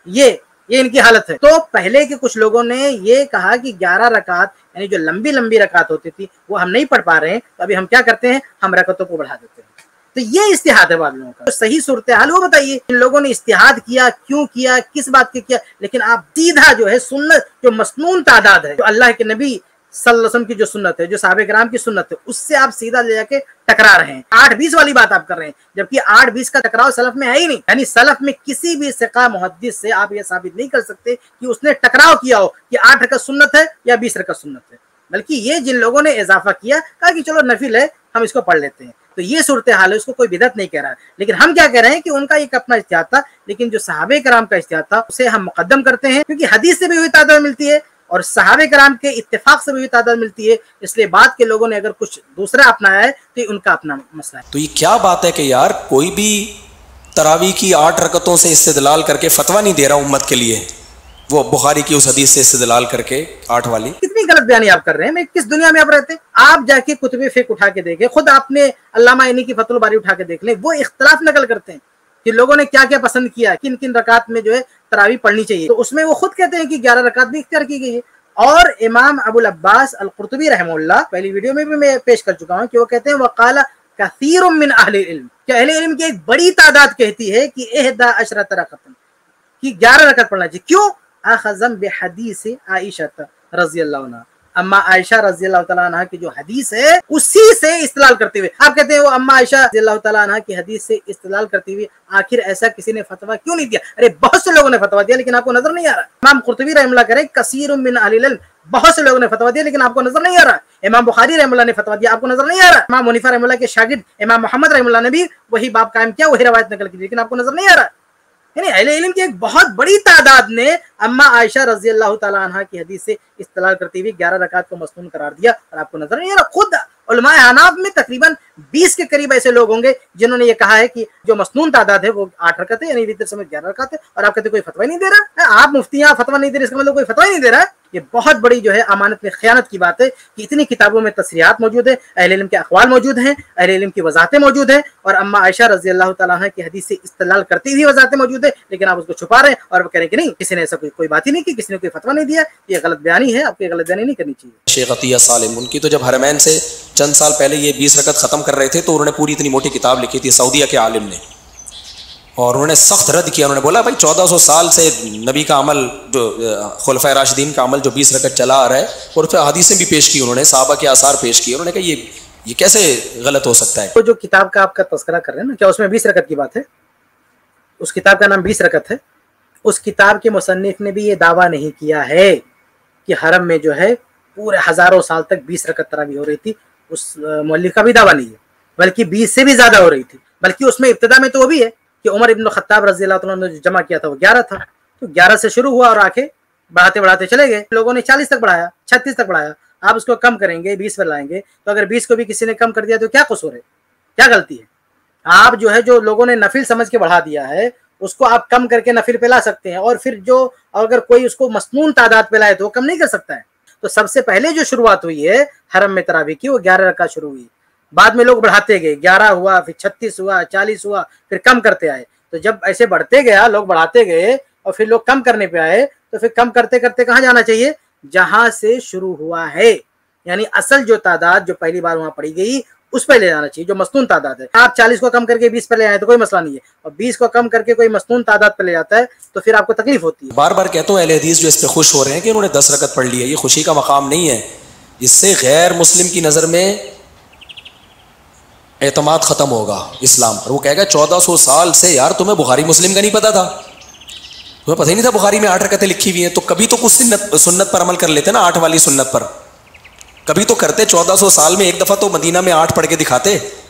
ये इनकी हालत है। तो पहले के कुछ लोगों ने ये कहा कि 11 रकात, यानी जो लंबी लंबी रकात होती थी, वो हम नहीं पढ़ पा रहे हैं, तो अभी हम क्या करते हैं, हम रकतों को बढ़ा देते हैं। तो ये इस्तिहाद है बाद लोगों का। तो सही सूरत हाल वो बताइए, इन लोगों ने इस्तिहाद किया, क्यों किया, किस बात के किया। लेकिन आप सीधा जो है सुन्नत, जो मसनून तादाद है, जो अल्लाह के नबी सल्लल्लाहु अलैहि वसल्लम की जो सुन्नत है, जो सहाबे कराम की सुन्नत है, उससे आप सीधा ले जाके टकरा रहे हैं। 8-20 वाली बात आप कर रहे हैं, जबकि 8-20 का टकराव सलफ में है ही नहीं। यानी सलफ में किसी भी सिका मुहद्दिस से आप ये साबित नहीं कर सकते कि उसने टकराव किया हो कि 8 रकात सुन्नत है या 20 रकात सुन्नत है। बल्कि ये जिन लोगों ने इजाफा किया, कहा कि चलो नफिल है, हम इसको पढ़ लेते हैं, तो ये सूरत हाल है, उसको कोई बिदअत नहीं कह रहा है। लेकिन हम क्या कह रहे हैं कि उनका एक अपना इज्तिहाद था, लेकिन जो सहाबे कराम का इज्तिहाद था उसे हम मुकद्दम करते हैं, क्योंकि हदीस से भी हुई तादाद मिलती है और सहाबे कराम के इत्तेफाक से भी तादाद मिलती है। इसलिए बाद के लोगों ने अगर कुछ दूसरा अपनाया है तो ये उनका अपना मसला है। तो ये क्या बात है कि यार कोई भी तरावी की 8 रकतों से इस्तेदलाल करके फतवा नहीं दे रहा उम्मत के लिए, वो बुखारी की उस हदीस से इस्तेदलाल करके 8 वाली। कितनी गलत बयानी आप कर रहे हैं। मैं किस दुनिया में आप रहते हैं? आप जाके कुतुबे फिक़्ह उठा के देखें, खुद आपने अल्लामा इन्हीं की फतहुल बारी उठा के देख लें, वो इख्तिलाफ नकल करते हैं कि लोगों ने क्या क्या पसंद किया, किन किन रकात में जो है तरावी पढ़नी चाहिए। तो उसमें वो खुद कहते हैं कि 11 रकात भी इख्तियार की गई है। और इमाम अबुल अब्बास अल कुर्तुबी रहमहुल्लाह, पहली वीडियो में भी मैं पेश कर चुका हूँ, कि वो कहते हैं वक़ाला कसीरुम मिन अहले इल्म, कि अहले इल्म की एक बड़ी तादाद कहती है कि 11 अशरत रकअतन, कि 11 रकात पढ़ना चाहिए। क्यों? आखज़म बिहदीस आयशा रज़ी अल्लाह अन्हा, अम्मा आयशा रज़ी अल्लाह तआला अन्हा की जो हदीस है उसी से इस्तेदलाल करते हुए। आप कहते हैं वो अम्मा आयशा रज़ी अल्लाह तआला अन्हा की हदीस से इस्तेदलाल करते हुए आखिर ऐसा किसी ने फतवा क्यों नहीं दिया? अरे बहुत से लोगों ने फतवा दिया, लेकिन आपको नजर नहीं आ रहा। इमाम कुर्तुबी रहमतुल्लाह करें कसीरुम मिन अहलिल इल्म, बहुत से लोगों ने फतवा दिया, लेकिन आपको नजर नहीं आ रहा। इमाम बुखारी रहमतुल्लाह ने फतवा दिया, आपको नजर नहीं आ रहा। इमाम हनीफा रहमतुल्लाह के शागिर्द इमाम मोहम्मद रहमतुल्लाह ने भी वही बाब कायम किया, वही रवायत नकल की, लेकिन आपको नजर नहीं आ रहा। यानी अहले इल्म की एक बहुत बड़ी तादाद ने अम्मा आयशा रजी अल्लाह तआला अन्हा की हदीस से इस्तेलाल करते हुए 11 रकात को मसनून करार दिया। और आपको नजर नहीं आ रहा, खुद उलमाए हनाफ में तकरीबन 20 के करीब ऐसे लोग होंगे जिन्होंने ये कहा है कि जो मसनून तादाद है वो 8 रकात है, यानी वितर समेत 11 रकात है। और आप कहते कोई फतवा नहीं दे रहा है, आप मुफ्तियां फतवा नहीं दे रहे, इसका मतलब कोई फतवा नहीं दे रहा है। ये बहुत बड़ी जो है अमानत में खयानत की बात है कि इतनी किताबों में तस्रीहात मौजूद है, अहले इल्म के अक़वाल मौजूद हैं, अहले इल्म की वज़ाहतें मौजूद हैं, और अम्मा आयशा रज़ी अल्लाह तआला अन्हा की हदीस से इस्तेलाल करती हुई वज़ाहतें मौजूद है, लेकिन आप उसको छुपा रहे हैं और वो कह रहे हैं कि नहीं, किसी ने ऐसा कोई बात ही नहीं की, किसी ने कोई फतवा नहीं दिया, ये गलत बयानी है, आपको गलत बयानी नहीं करनी चाहिए। शेख अतिया सालिम, उनकी तो जब हरमैन से चंद साल पहले ये 20 रकत ख़त्म कर रहे थे तो उन्होंने पूरी इतनी मोटी किताब लिखी थी सऊदीया के आलिम ने, और उन्होंने सख्त रद्द किया। उन्होंने बोला भाई 1400 साल से नबी का अमल, जो खुलफाए राशिदीन का अमल जो 20 रकत चला आ रहा है, और फिर हदीसें भी पेश की उन्होंने, सहाबा के आसार पेश किए। उन्होंने कहा ये कैसे गलत हो सकता है। तो जो किताब का आपका तस्करा कर रहे हैं ना, क्या उसमें 20 रकत की बात है? उस किताब का नाम 20 रकत है। उस किताब के मुसन्निफ ने भी ये दावा नहीं किया है कि हरम में जो है पूरे हजारों साल तक 20 रकत तरावी हो रही थी। उस मौलवी का भी दावा नहीं है, बल्कि 20 से भी ज्यादा हो रही थी। बल्कि उसमें इब्तिदा में तो वो भी है कि उमर इब्न खत्ताब रज़ी अल्लाह तआला ने जो जमा किया था वो 11 था, तो 11 से शुरू हुआ और आके बढ़ाते बढ़ाते चले गए। लोगों ने 40 तक बढ़ाया, 36 तक बढ़ाया। आप उसको कम करेंगे, 20 पर लाएंगे, तो अगर 20 को भी किसी ने कम कर दिया तो क्या कसूर है, क्या गलती है? आप जो है, जो लोगों ने नफिल समझ के बढ़ा दिया है, उसको आप कम करके नफिल पे ला सकते हैं, और फिर जो अगर कोई उसको मसनून तादाद पे लाए तो वो कम नहीं कर सकता है। तो सबसे पहले जो शुरुआत हुई है हरम में तरावी की, वो 11 रकात शुरू हुई। बाद में लोग बढ़ाते गए, 11 हुआ, फिर 36 हुआ, 40 हुआ, फिर कम करते आए। तो जब ऐसे बढ़ते गया, लोग बढ़ाते गए और फिर लोग कम करने पे आए, तो फिर कम करते करते कहाँ जाना चाहिए? जहां से शुरू हुआ है, यानी असल जो तादाद जो पहली बार वहां पड़ी गई उस पर ले जाना चाहिए, जो मसनून तादाद है। आप 40 को कम करके 20 पर ले आए तो कोई मसला नहीं है, और 20 को कम करके कोई मसनून तादाद पर ले जाता है तो फिर आपको तकलीफ होती है। बार बार कहता हूँ अहले हदीस जो इस पे खुश हो रहे हैं कि उन्होंने 10 रकत पढ़ ली है, ये खुशी का मकाम नहीं है। इससे गैर मुस्लिम की नज़र में एतमाद ख़त्म होगा इस्लाम पर। वो कहेगा 1400 साल से यार तुम्हें बुखारी मुस्लिम का नहीं पता था, तुम्हें पता ही नहीं था बुखारी में 8 रकतें लिखी हुई हैं, तो कभी तो कुछ सुन्नत पर अमल कर लेते ना, 8 वाली सुन्नत पर कभी तो करते। 1400 साल में एक दफ़ा तो मदीना में 8 पढ़ के दिखाते,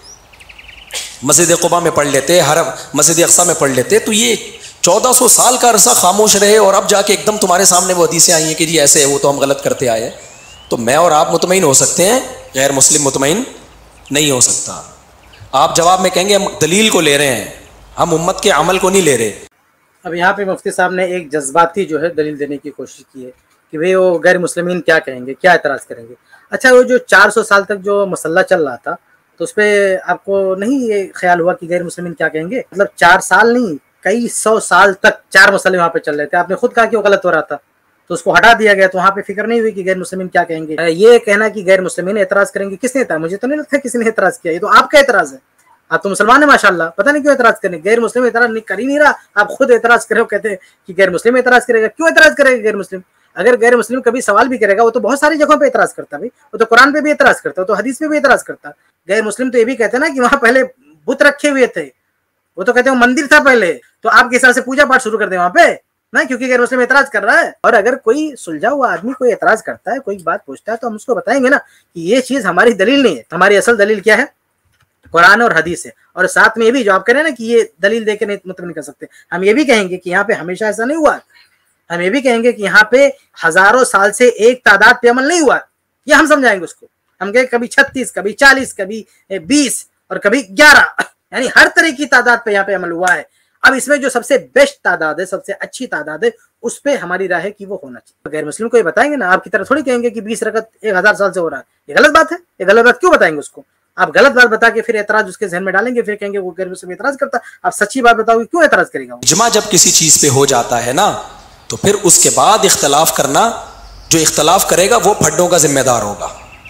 मस्जिद क़ुबा में पढ़ लेते, हरम मस्जिद अक़सा में पढ़ लेते। तो ये 1400 साल का अरसा खामोश रहे और अब जाके एकदम तुम्हारे सामने वो हदीसें आई हैं कि जी ऐसे है, वो तो हम गलत करते आए हैं। तो मैं और आप मुतमईन हो सकते हैं, गैर मुस्लिम मुतमईन नहीं हो सकता। आप जवाब में कहेंगे हम दलील को ले रहे हैं, हम उम्मत के अमल को नहीं ले रहे। अब यहाँ पे मुफ्ती साहब ने एक जज्बाती जो है दलील देने की कोशिश की है कि वे वो गैर मुस्लिमीन क्या कहेंगे, क्या एतराज़ करेंगे। अच्छा, वो जो 400 साल तक जो मसला चल रहा था, तो उस पर आपको नहीं ये ख्याल हुआ कि गैर मुस्लिमीन क्या कहेंगे? मतलब 4 साल नहीं, कई 100 साल तक 4 मसले वहाँ पे चल रहे थे। आपने खुद कहा कि वो गलत हो रहा था, तो उसको हटा दिया गया, तो वहाँ पे फिक्र नहीं हुई कि गैर मुस्लिमीन क्या कहेंगे। ये कहना कि गैर मुस्लिमीन एतराज़ करेंगे, किसने था? मुझे तो नहीं लगता किसी ने एतराज़ किया, ये तो आपका एतराज़ है। आप तो मुसलमान है माशाल्लाह, पता नहीं क्यों एतराज़ करें। गैर मुस्लिम एतराज़ नहीं कर ही नहीं रहा, आप खुद एतराज़ करे हो, कहते हैं कि गैर मुस्लिम एतराज़ करेगा। क्यों एतराज़ करेगा गैर मुस्लिम? अगर गैर मुस्लिम कभी सवाल भी करेगा, वो तो बहुत सारी जगहों पे एतराज़ करता है भाई, वो तो कुरान पे भी एतराज़ करता है, वो तो हदीस पे भी एतराज़ करता है। गैर मुस्लिम तो ये भी कहते हैं ना कि वहाँ पहले बुत रखे हुए थे, वो तो कहते हैं मंदिर था पहले, तो आपके हिसाब से पूजा पाठ शुरू कर दे वहाँ पे ना, क्योंकि गैर मुस्लिम एतराज़ कर रहा है। और अगर कोई सुलझा हुआ आदमी कोई एतराज़ करता है, कोई बात पूछता है, तो हम उसको बताएंगे ना कि ये चीज़ हमारी दलील नहीं है। हमारी असल दलील क्या है? कुरान और हदीस है। और साथ में ये भी जो आप कह रहे हैं ना कि ये दलील देके नहीं मतलब नहीं कर सकते, हम ये भी कहेंगे कि यहाँ पे हमेशा ऐसा नहीं हुआ। हम ये भी कहेंगे कि यहाँ पे हजारों साल से एक तादाद पे अमल नहीं हुआ, ये हम समझाएंगे उसको। हम कहें कभी 36, कभी 40, कभी 20 और कभी 11, यानी हर तरह की तादाद पे यहाँ पे अमल हुआ है। अब इसमें जो सबसे बेस्ट तादाद है, सबसे अच्छी तादाद है, उस पर हमारी राय है कि वो होना चाहिए। गैर मुस्लिम को ये बताएंगे ना, आपकी तरह थोड़ी कहेंगे कि 20 रकत 1000 साल से हो रहा है, ये गलत बात है। ये गलत बात क्यों बताएंगे उसको? आप गलत बात बता के फिर एतराज उसके जहन में डालेंगे, फिर कहेंगे वो गैर मुस्लिम एतराज करता। आप सच्ची बात बताओगे, क्यों एतराज करेगा? इजमा जब किसी चीज पे हो जाता है ना, तो फिर उसके बाद इख्तलाफ करना, जो इख्तलाफ करेगा वो फड्डों का जिम्मेदार होगा।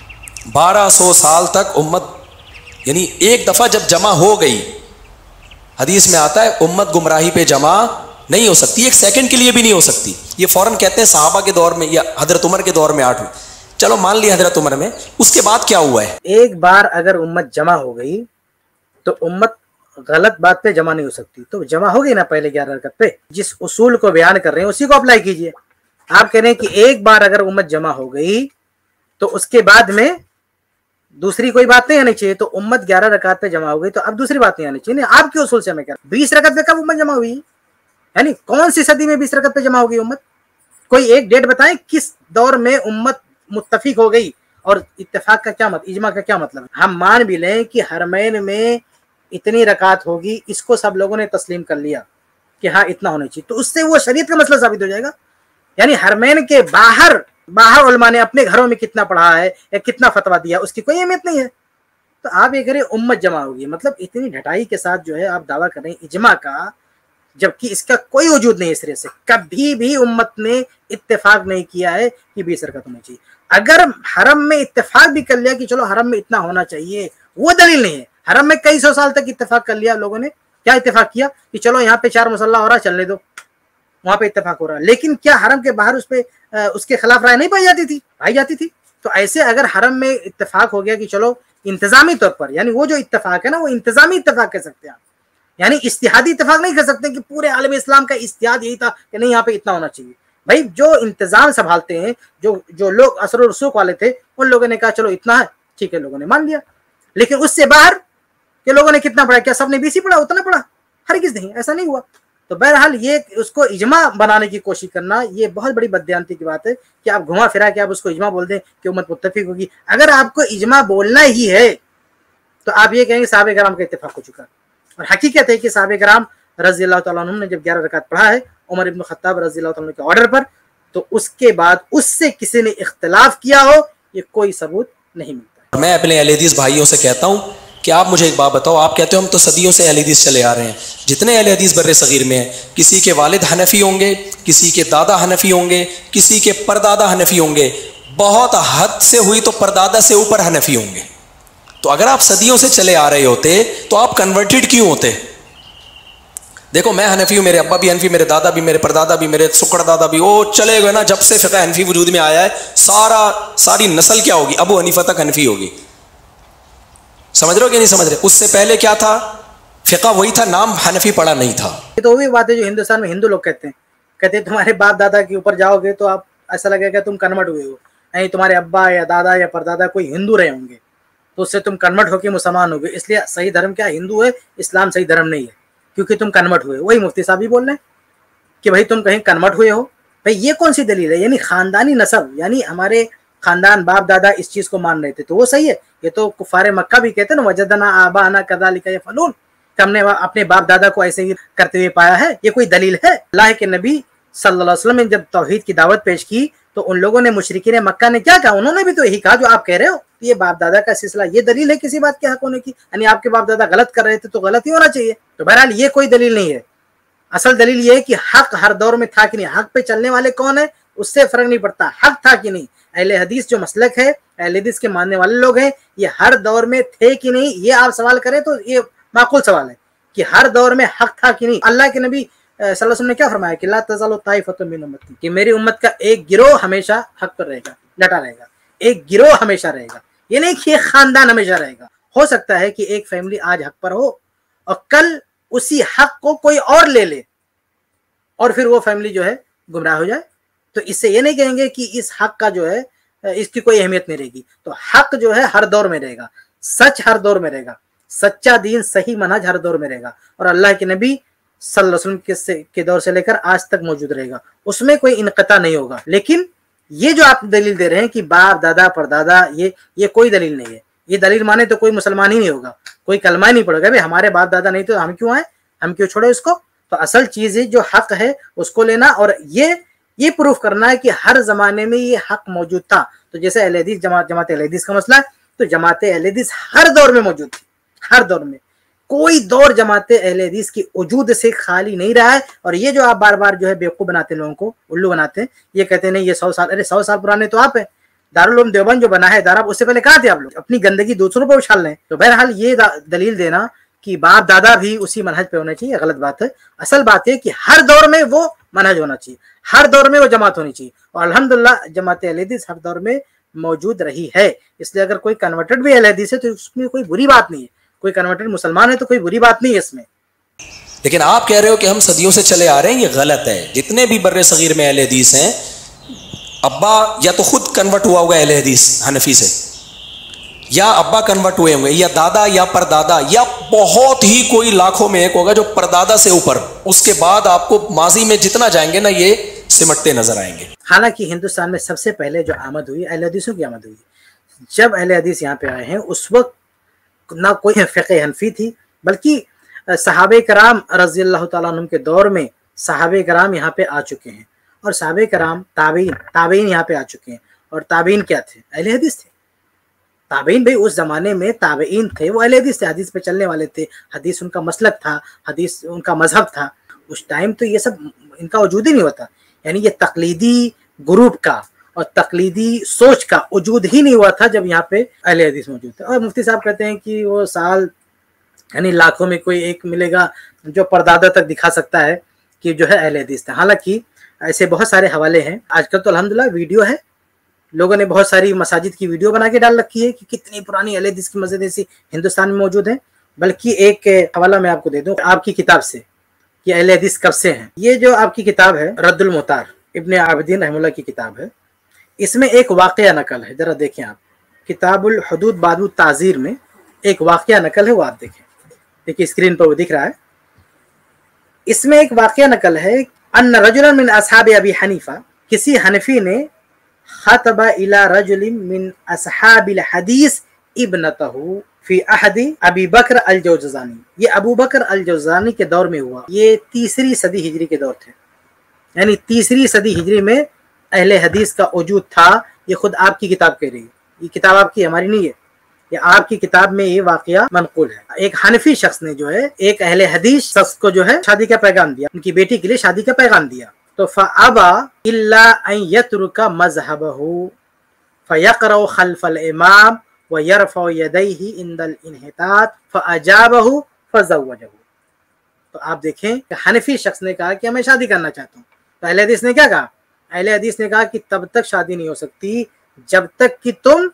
1200 साल तक उम्मत, यानी एक दफा जब जमा हो गई, हदीस में आता है उम्मत गुमराही पे जमा नहीं हो सकती, एक सेकंड के लिए भी नहीं हो सकती। ये फौरन कहते हैं सहाबा के दौर में या हजरत उमर के दौर में 8 हुई, चलो मान लिया हजरत उमर में, उसके बाद क्या हुआ है? एक बार अगर उम्मत जमा हो गई तो उम्मत गलत बात पे जमा नहीं हो सकती। तो जमा हो गई ना पहले 11 रकत पे, जिस उसूल को बयान कर रहे हैं उसी को अप्लाई कीजिए। आप कह रहे हैं कि एक बार अगर उम्मत जमा हो गई तो उसके बाद में दूसरी कोई बात नहीं आनी चाहिए। तो उम्मत 11 रकात पे जमा हो गई तो अब दूसरी बात नहीं आनी चाहिए। आपके उसूल से मैं कह रहा हूं 20 रकत पे कब उम्मत जमा हुई? यानी कौन सी सदी में 20 रकत पे जमा होगी उम्मत? कोई एक डेट बताएं किस दौर में उम्मत मुत्तफिक हो गई। और इत्तेफाक का क्या मतलब, इजमा का क्या मतलब है? हम मान भी लें कि हरमैन में इतनी रकात होगी, इसको सब लोगों ने तस्लीम कर लिया कि हाँ इतना होना चाहिए, तो उससे वो शरीयत का मसला साबित हो जाएगा। यानी हरमैन के बाहर उलमा ने अपने घरों में कितना पढ़ा है या कितना फतवा दिया, उसकी कोई अहमियत नहीं है। तो आप ये करें उम्मत जमा होगी, मतलब इतनी ढटाई के साथ जो है आप दावा कर रहे हैं इजमा का, जबकि इसका कोई वजूद नहीं है सिरे से। कभी भी उम्मत ने इत्तेफाक नहीं किया है कि 20 रकात होनी चाहिए। अगर हरम में इत्तेफाक भी कर लिया कि चलो हरम में इतना होना चाहिए, वो दलील नहीं है। हरम में कई सौ साल तक इत्तेफाक कर लिया लोगों ने। क्या इत्तेफाक किया कि चलो यहाँ पे 4 मुसल्ला हो रहा है, चलने दो, वहां पे इत्तेफाक हो रहा है। लेकिन क्या हरम के बाहर उस पे उसके खिलाफ राय नहीं पाई जाती थी? तो ऐसे अगर हरम में इत्तेफाक हो गया कि चलो इंतजामी तौर पर, यानी वो जो इत्तेफाक है ना, वो इंतजामी इत्तेफाक कह सकते हैं आप, यानी इज्तिहादी इत्तेफाक नहीं कर सकते कि पूरे आलम इस्लाम का इज्तिहाद यही था कि नहीं यहाँ पे इतना होना चाहिए। भाई जो इंतजाम संभालते हैं, जो लोग असर और रसूख वाले थे, उन लोगों ने कहा चलो इतना है, ठीक है, लोगों ने मान लिया। लेकिन उससे बाहर के लोगों ने कितना पढ़ा? क्या सबने 20 ही पढ़ा? उतना पढ़ा? हरगिज़ नहीं, ऐसा नहीं हुआ। तो बहरहाल ये उसको इजमा बनाने की कोशिश करना, ये बहुत बड़ी बददियानती की बात है कि आप घुमा फिरा के आप उसको इजमा बोल दें कि उम्मत मुत्तफिक होगी। अगर आपको इजमा बोलना ही है तो आप ये कहेंगे साहबे कराम का इत्तेफाक हो चुका। और हकीकत है कि साहबे कराम रज़ी अल्लाह तआला अन्हुम ने जब 11 रकात पढ़ा है उमर इब्न खत्ताब रज़ी अल्लाह तआला के ऑर्डर पर, तो उसके बाद उससे किसी ने इख्तिलाफ किया हो, ये कोई सबूत नहीं मिलता। मैं अपने अहले हदीस भाइयों से कहता हूँ कि आप मुझे एक बात बताओ, आप कहते हो हम तो सदियों से अहले हदीस चले आ रहे हैं, जितने अहले हदीस बर्रे सगीर में हैं, किसी के वालिद हनफी होंगे, किसी के दादा हनफी होंगे, किसी के परदादा हनफी होंगे, बहुत हद से हुई तो परदादा से ऊपर हनफी होंगे। तो अगर आप सदियों से चले आ रहे होते तो आप कन्वर्टेड क्यों होते? देखो मैं हनफी हूँ, मेरे अब्बा भी हनफी, मेरे दादा भी, मेरे परदादा भी, मेरे सुकड़ दादा भी, वो चले गए ना, जब से फ़िक़्ह हनफी वजूद में आया है सारी नस्ल क्या होगी? अबू हनीफा तक हनफी होगी। समझ रहे हो कि नहीं समझ रहे? उससे पहले क्या था? फ़िक़्ह वही था, नाम हनफी पढ़ा नहीं था। ये तो वही बात है जो हिंदुस्तान में हिंदू लोग कहते हैं तुम्हारे बाप दादा के ऊपर जाओगे तो आप ऐसा लगेगा तुम कन्वर्ट हुए हो, नहीं तुम्हारे अब्बा या दादा या परदादा कोई हिंदू रहे होंगे तो उससे तुम कन्वर्ट होकर मुसलमान हो गए, इसलिए सही धर्म क्या हिंदू है, इस्लाम सही धर्म नहीं है क्योंकि तुम कन्वर्ट हुए। वही मुफ्ती साहब भी बोल रहे हैं कि भाई तुम कहीं कन्वर्ट हुए हो। भाई ये कौन सी दलील है? यानी खानदानी नस्ब, यानी हमारे खानदान बाप दादा इस चीज को मान रहे थे तो वो सही है। ये तो कुफारे मक्का भी कहते हैं ना, वजदना आबाना कज़ालिका यफ़अलून, हमने अपने बाप दादा को ऐसे ही करते हुए पाया है। ये कोई दलील है? अल्लाह के नबी सल्लल्लाहु अलैहि वसल्लम ने जब तौहीद की दावत पेश की तो उन लोगों ने, मुशरिकीन मक्का ने क्या कहा? उन्होंने भी तो यही कहा जो आप कह रहे हो। ये बाप दादा का सिलसिला, ये दलील है किसी बात के हक होने की? यानी आपके बाप दादा गलत कर रहे थे तो गलत ही होना चाहिए। तो बहरहाल ये कोई दलील नहीं है। असल दलील ये है कि हक हर दौर में था कि नहीं, हक पे चलने वाले कौन है उससे फर्क नहीं पड़ता, हक था कि नहीं। अहले हदीस जो मसलक है, अहले हदीस के मानने वाले लोग हैं, ये हर दौर में थे कि नहीं, ये आप सवाल करें तो ये माकूल सवाल है कि हर दौर में हक था कि नहीं। अल्लाह के नबी सल्लल्लाहु अलैहि वसल्लम ने क्या फरमाया कि ला तज़ालु ताइफ़तुम मिन उम्मती, कि मेरी उम्मत का एक गिरोह हमेशा हक पर रहेगा, डटा रहेगा, एक गिरोह हमेशा रहेगा। ये नहीं कि एक खानदान हमेशा रहेगा। हो सकता है कि एक फैमिली आज हक पर हो और कल उसी हक को कोई और ले ले और फिर वो फैमिली जो है गुमराह हो जाए, तो इससे ये नहीं कहेंगे कि इस हक का जो है इसकी कोई अहमियत नहीं रहेगी। तो हक जो है हर दौर में रहेगा, सच हर दौर में रहेगा, सच्चा दीन सही मनहज हर दौर में रहेगा और अल्लाह के नबी सल्लल्लाहु अलैहि वसल्लम के दौर से लेकर आज तक मौजूद रहेगा, उसमें कोई इनक़ता नहीं होगा। लेकिन ये जो आप दलील दे रहे हैं कि बाप दादा परदादा, ये कोई दलील नहीं है। ये दलील माने तो कोई मुसलमान ही नहीं होगा, कोई कलमा ही नहीं पड़ेगा। भाई हमारे बाप दादा नहीं तो हम क्यों आए, हम क्यों छोड़े उसको? तो असल चीज है जो हक है उसको लेना और ये प्रूफ करना है कि हर जमाने में ये हक मौजूद था। तो जैसे अहले हदीस जमात अहले हदीस का मसला है, तो जमात अहले हदीस हर दौर में मौजूद थी, हर दौर में। कोई दौर जमात अहले हदीस की वजूद से खाली नहीं रहा है। और ये जो आप बार बार जो है बेवकूफ बनाते हैं, लोगों को उल्लू बनाते हैं, ये कहते हैं नहीं ये 100 साल, अरे 100 साल पुराने तो आप है। दारुल उलूम देवबंद जो बना है दारा, उससे पहले कहाँ थे आप लोग? अपनी गंदगी दूसरों पर उछाल रहे हैं। तो बहरहाल ये दलील देना कि बाप दादा भी उसी मनहज पे होने चाहिए, गलत बात है। असल बात है कि हर दौर में वो मनहज होना चाहिए, हर दौर में वो जमात होनी चाहिए और अल्हम्दुलिल्लाह जमात अहले हदीस हर दौर में मौजूद रही है। इसलिए अगर कोई कन्वर्टेड भी अहले हदीस है तो उसमें कोई बुरी बात नहीं है, कोई कन्वर्टेड मुसलमान है तो कोई बुरी बात नहीं है इसमें। लेकिन आप कह रहे हो कि हम सदियों से चले आ रहे हैं, ये गलत है। जितने भी बर्रे सगीर में अहले हदीस हैं, अब्बा या तो खुद कन्वर्ट हुआ होगा अहले हदीस हनफी से, या अब्बा कन्वर्ट हुए होंगे, या दादा या परदादा, या बहुत ही कोई लाखों में एक होगा जो परदादा से ऊपर। उसके बाद आपको माजी में जितना जाएंगे ना ये सिमटते नजर आएंगे। हालांकि हिंदुस्तान में सबसे पहले जो आमद हुई अहले हदीसों की आमद हुई। जब अहले हदीस यहाँ पे आए हैं उस वक्त ना कोई फ़िक़्ह हनफी थी, बल्कि सहाबे कराम रज़ी अल्लाह तआला अन्हुम के दौर में सहाबे कराम यहाँ पे आ चुके हैं, और सहाबे कराम ताबीन यहाँ पे आ चुके हैं। और ताबीन क्या थे? अहले हदीस थे। ताबीन भाई उस जमाने में ताबीन थे, वो अहले हदीस थे, हदीस पे चलने वाले थे, हदीस उनका मसलक था, हदीस उनका मजहब था। उस टाइम तो ये सब इनका वजूद ही नहीं होता, यानी ये तकलीदी ग्रुप का और तकलीदी सोच का वजूद ही नहीं हुआ था जब यहाँ पे अहले हदीस मौजूद थे। और मुफ्ती साहब कहते हैं कि वो साल यानी लाखों में कोई एक मिलेगा जो परदादा तक दिखा सकता है कि जो है अहले हदीस था। हालांकि ऐसे बहुत सारे हवाले हैं। आजकल तो अल्हम्दुलिल्लाह वीडियो है, लोगों ने बहुत सारी मसाजिद की वीडियो बना के डाल रखी है कि कितनी पुरानी अहले हदीस की मस्जिद ऐसी हिंदुस्तान में मौजूद है। बल्कि एक हवाला मैं आपको दे दूं आपकी किताब से कि अहले हदीस कब से हैं। ये जो आपकी किताब है रद्दुल मुतार इब्ने आबिदीन रहमतुल्लाह की किताब है, इसमें एक वाक़या नकल है, जरा देखें आप। किताबुल हुदूद बादु ताज़ीर में एक वाक़या नकल है, वो आप देखें। देखिए स्क्रीन पर वो दिख रहा है। इसमें एक वाक़या नकल है, अन्न रजुलन मिन अस्हाब अबी हनीफा, किसी हनफी ने खतबा इला रजुलिन मिन अस्हाबिल हदीस इब्नतहु फी अहदी अबी बकर अल जौज़ानी। ये अबू बकर अल जौज़ानी के दौर में हुआ। ये 3री सदी हिजरी के दौर थे, यानी 3री सदी हिजरी में अहले हदीस का वजूद था। ये खुद आपकी किताब कह रही है, ये किताब आपकी हमारी नहीं है, ये आपकी किताब में ये वाकया मनकूल है। एक हनफी शख्स ने जो है एक अहले हदीस शख्स को जो है शादी का पैगाम दिया, उनकी बेटी के लिए शादी का पैगाम दिया। तो फअबा इल्ला अन यतरुका मज़हबहु फयक़रउ खल्फल इमाम व यरफ़उ यदैहि इंदल इन्हितात फअजाबहु फज़व्वजहु। तो आप देखें कि हनफी शख्स ने कहा कि मैं शादी करना चाहता हूँ। तो अहले हदीस ने क्या कहा? अहले हदीस ने कहा कि तब तक शादी नहीं हो सकती जब तक कि तुम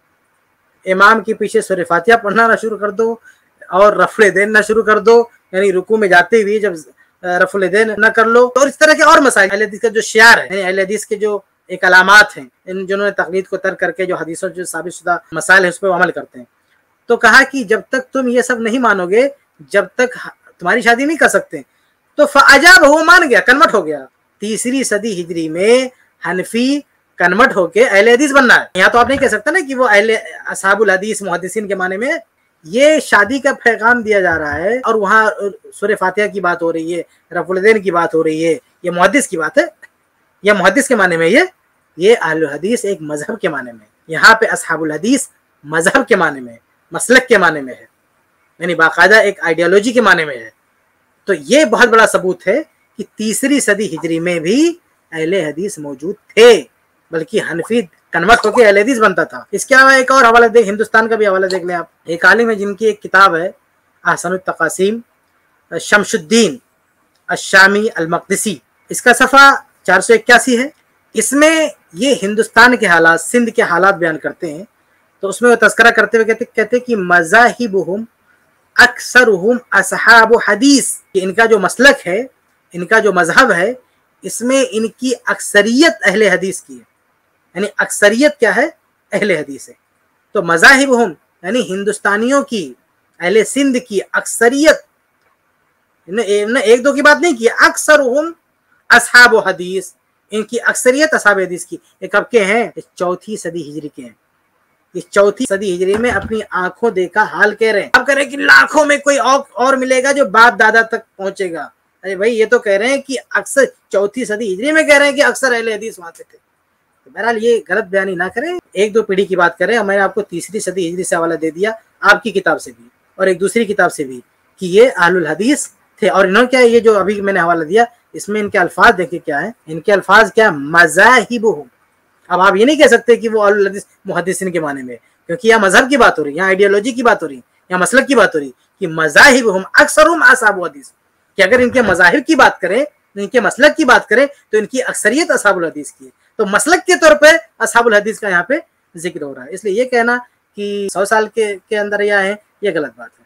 इमाम के पीछे सूरह फातिहा पढ़ना ना शुरू कर दो और रफ़ुल यदैन ना शुरू कर दो, यानी रुकू में जाते हुए जब रफ़ुल यदैन ना कर लो। तो इस तरह के और मसाइल अहले हदीस का जो शियार है, यानी अहले हदीस के जो एक अलामात हैं, इन जिन्होंने तक़लीद को तर्क करके जो हदीसों जो साबितशुदा मसाइल है उस पर अमल करते हैं। तो कहा कि जब तक तुम ये सब नहीं मानोगे जब तक तुम्हारी शादी नहीं कर सकते। तो फ़अजाब वो मान गया, कन्वर्ट हो गया। 3री सदी हिजरी में हनफी कन्वर्ट होके अहले हदीस बनना है। यहाँ तो आप नहीं कह सकते ना कि वो अहले असहाबुल हदीस मुहद्दिसीन के माने में ये शादी का पैगाम दिया जा रहा है और वहाँ सूरह फातिहा की बात हो रही है, रफ़ुल यदैन की बात हो रही है, ये मुहद्दिस की बात है। यह मुहद्दिस के माने में ये अहलुल हदीस एक मजहब के माने में, यहाँ पे असहाबुल हदीस मजहब के माने में, मसलक के माने में है, यानी बाकायदा एक आइडियोलॉजी के माने में है। तो ये बहुत बड़ा सबूत है कि 3री सदी हिजरी में भी अहले हदीस मौजूद थे, बल्कि हनफी कन्वर्ट होकर अहले हदीस बनता था। इसके अलावा एक और हवाला देख, हिंदुस्तान का भी हवाला देख लें आप। एक आलिम है जिनकी एक किताब है अहसनुत तक़ासीम, शमशुद्दीन अश-शामी अल-मक़दिसी, इसका सफ़ा 481 है। इसमें ये हिंदुस्तान के हालात, सिंध के हालात बयान करते हैं। तो उसमें वो तज़किरा करते हुए कहते कि मज़ाहिबुहुम अक्सरुहुम असहाबु हदीस, कि इनका जो मसलक है, इनका जो मजहब है, इसमें इनकी अक्सरियत अहले हदीस की है, यानी अक्सरियत क्या है? अहले हदीस है। तो मज़ाहिबुहुम यानी हिंदुस्तानियों की, अहले सिंध की अक्सरियत, एक दो की बात नहीं की, अक्सरुहुम असहाबु हदीस, इनकी अक्सरियत असहाब हदीस की। ये कब के हैं? 4ठी सदी हिजरी के हैं। इस 4ठी सदी हिजरी में अपनी आंखों देखा हाल कह रहे हैं। अब कह रहे हैं कि लाखों में कोई और मिलेगा जो बाप दादा तक पहुंचेगा। अरे भाई ये तो कह रहे हैं कि अक्सर 4ठी सदी हिजरी में कह रहे हैं कि अक्सर अहले हदीस वहां पे थे। तो बहरहाल ये गलत बयानी ना करें, एक दो पीढ़ी की बात करें। मैंने आपको 3री सदी हिजरी से हवाला दे दिया, आपकी किताब से भी और एक दूसरी किताब से भी, कि ये अहलुल हदीस थे। और इन्होंने क्या, ये जो अभी मैंने हवाला दिया इसमें इनके अल्फाज देखिए क्या है, इनके अल्फाज क्या, मज़ाहिबुहुम। अब आप ये नहीं कह सकते कि वो अहलुल हदीस मुहद्दिसीन के माने में, क्योंकि यहाँ मजहब की बात हो रही है, यहाँ आइडियोलॉजी की बात हो रही है, यहाँ मसलक की बात हो रही है कि मज़ाहिबुहुम अक्सरुहुम असहाबुल हदीस, कि अगर इनके मज़ाहिब की बात करें, इनके मसलक की बात करें तो इनकी अक्सरियत असहाबुल हदीस की है। तो मसलक के तौर पे असहाबुल हदीस का यहाँ पे जिक्र हो रहा है। इसलिए ये कहना कि 100 साल के अंदर यह है, ये गलत बात है।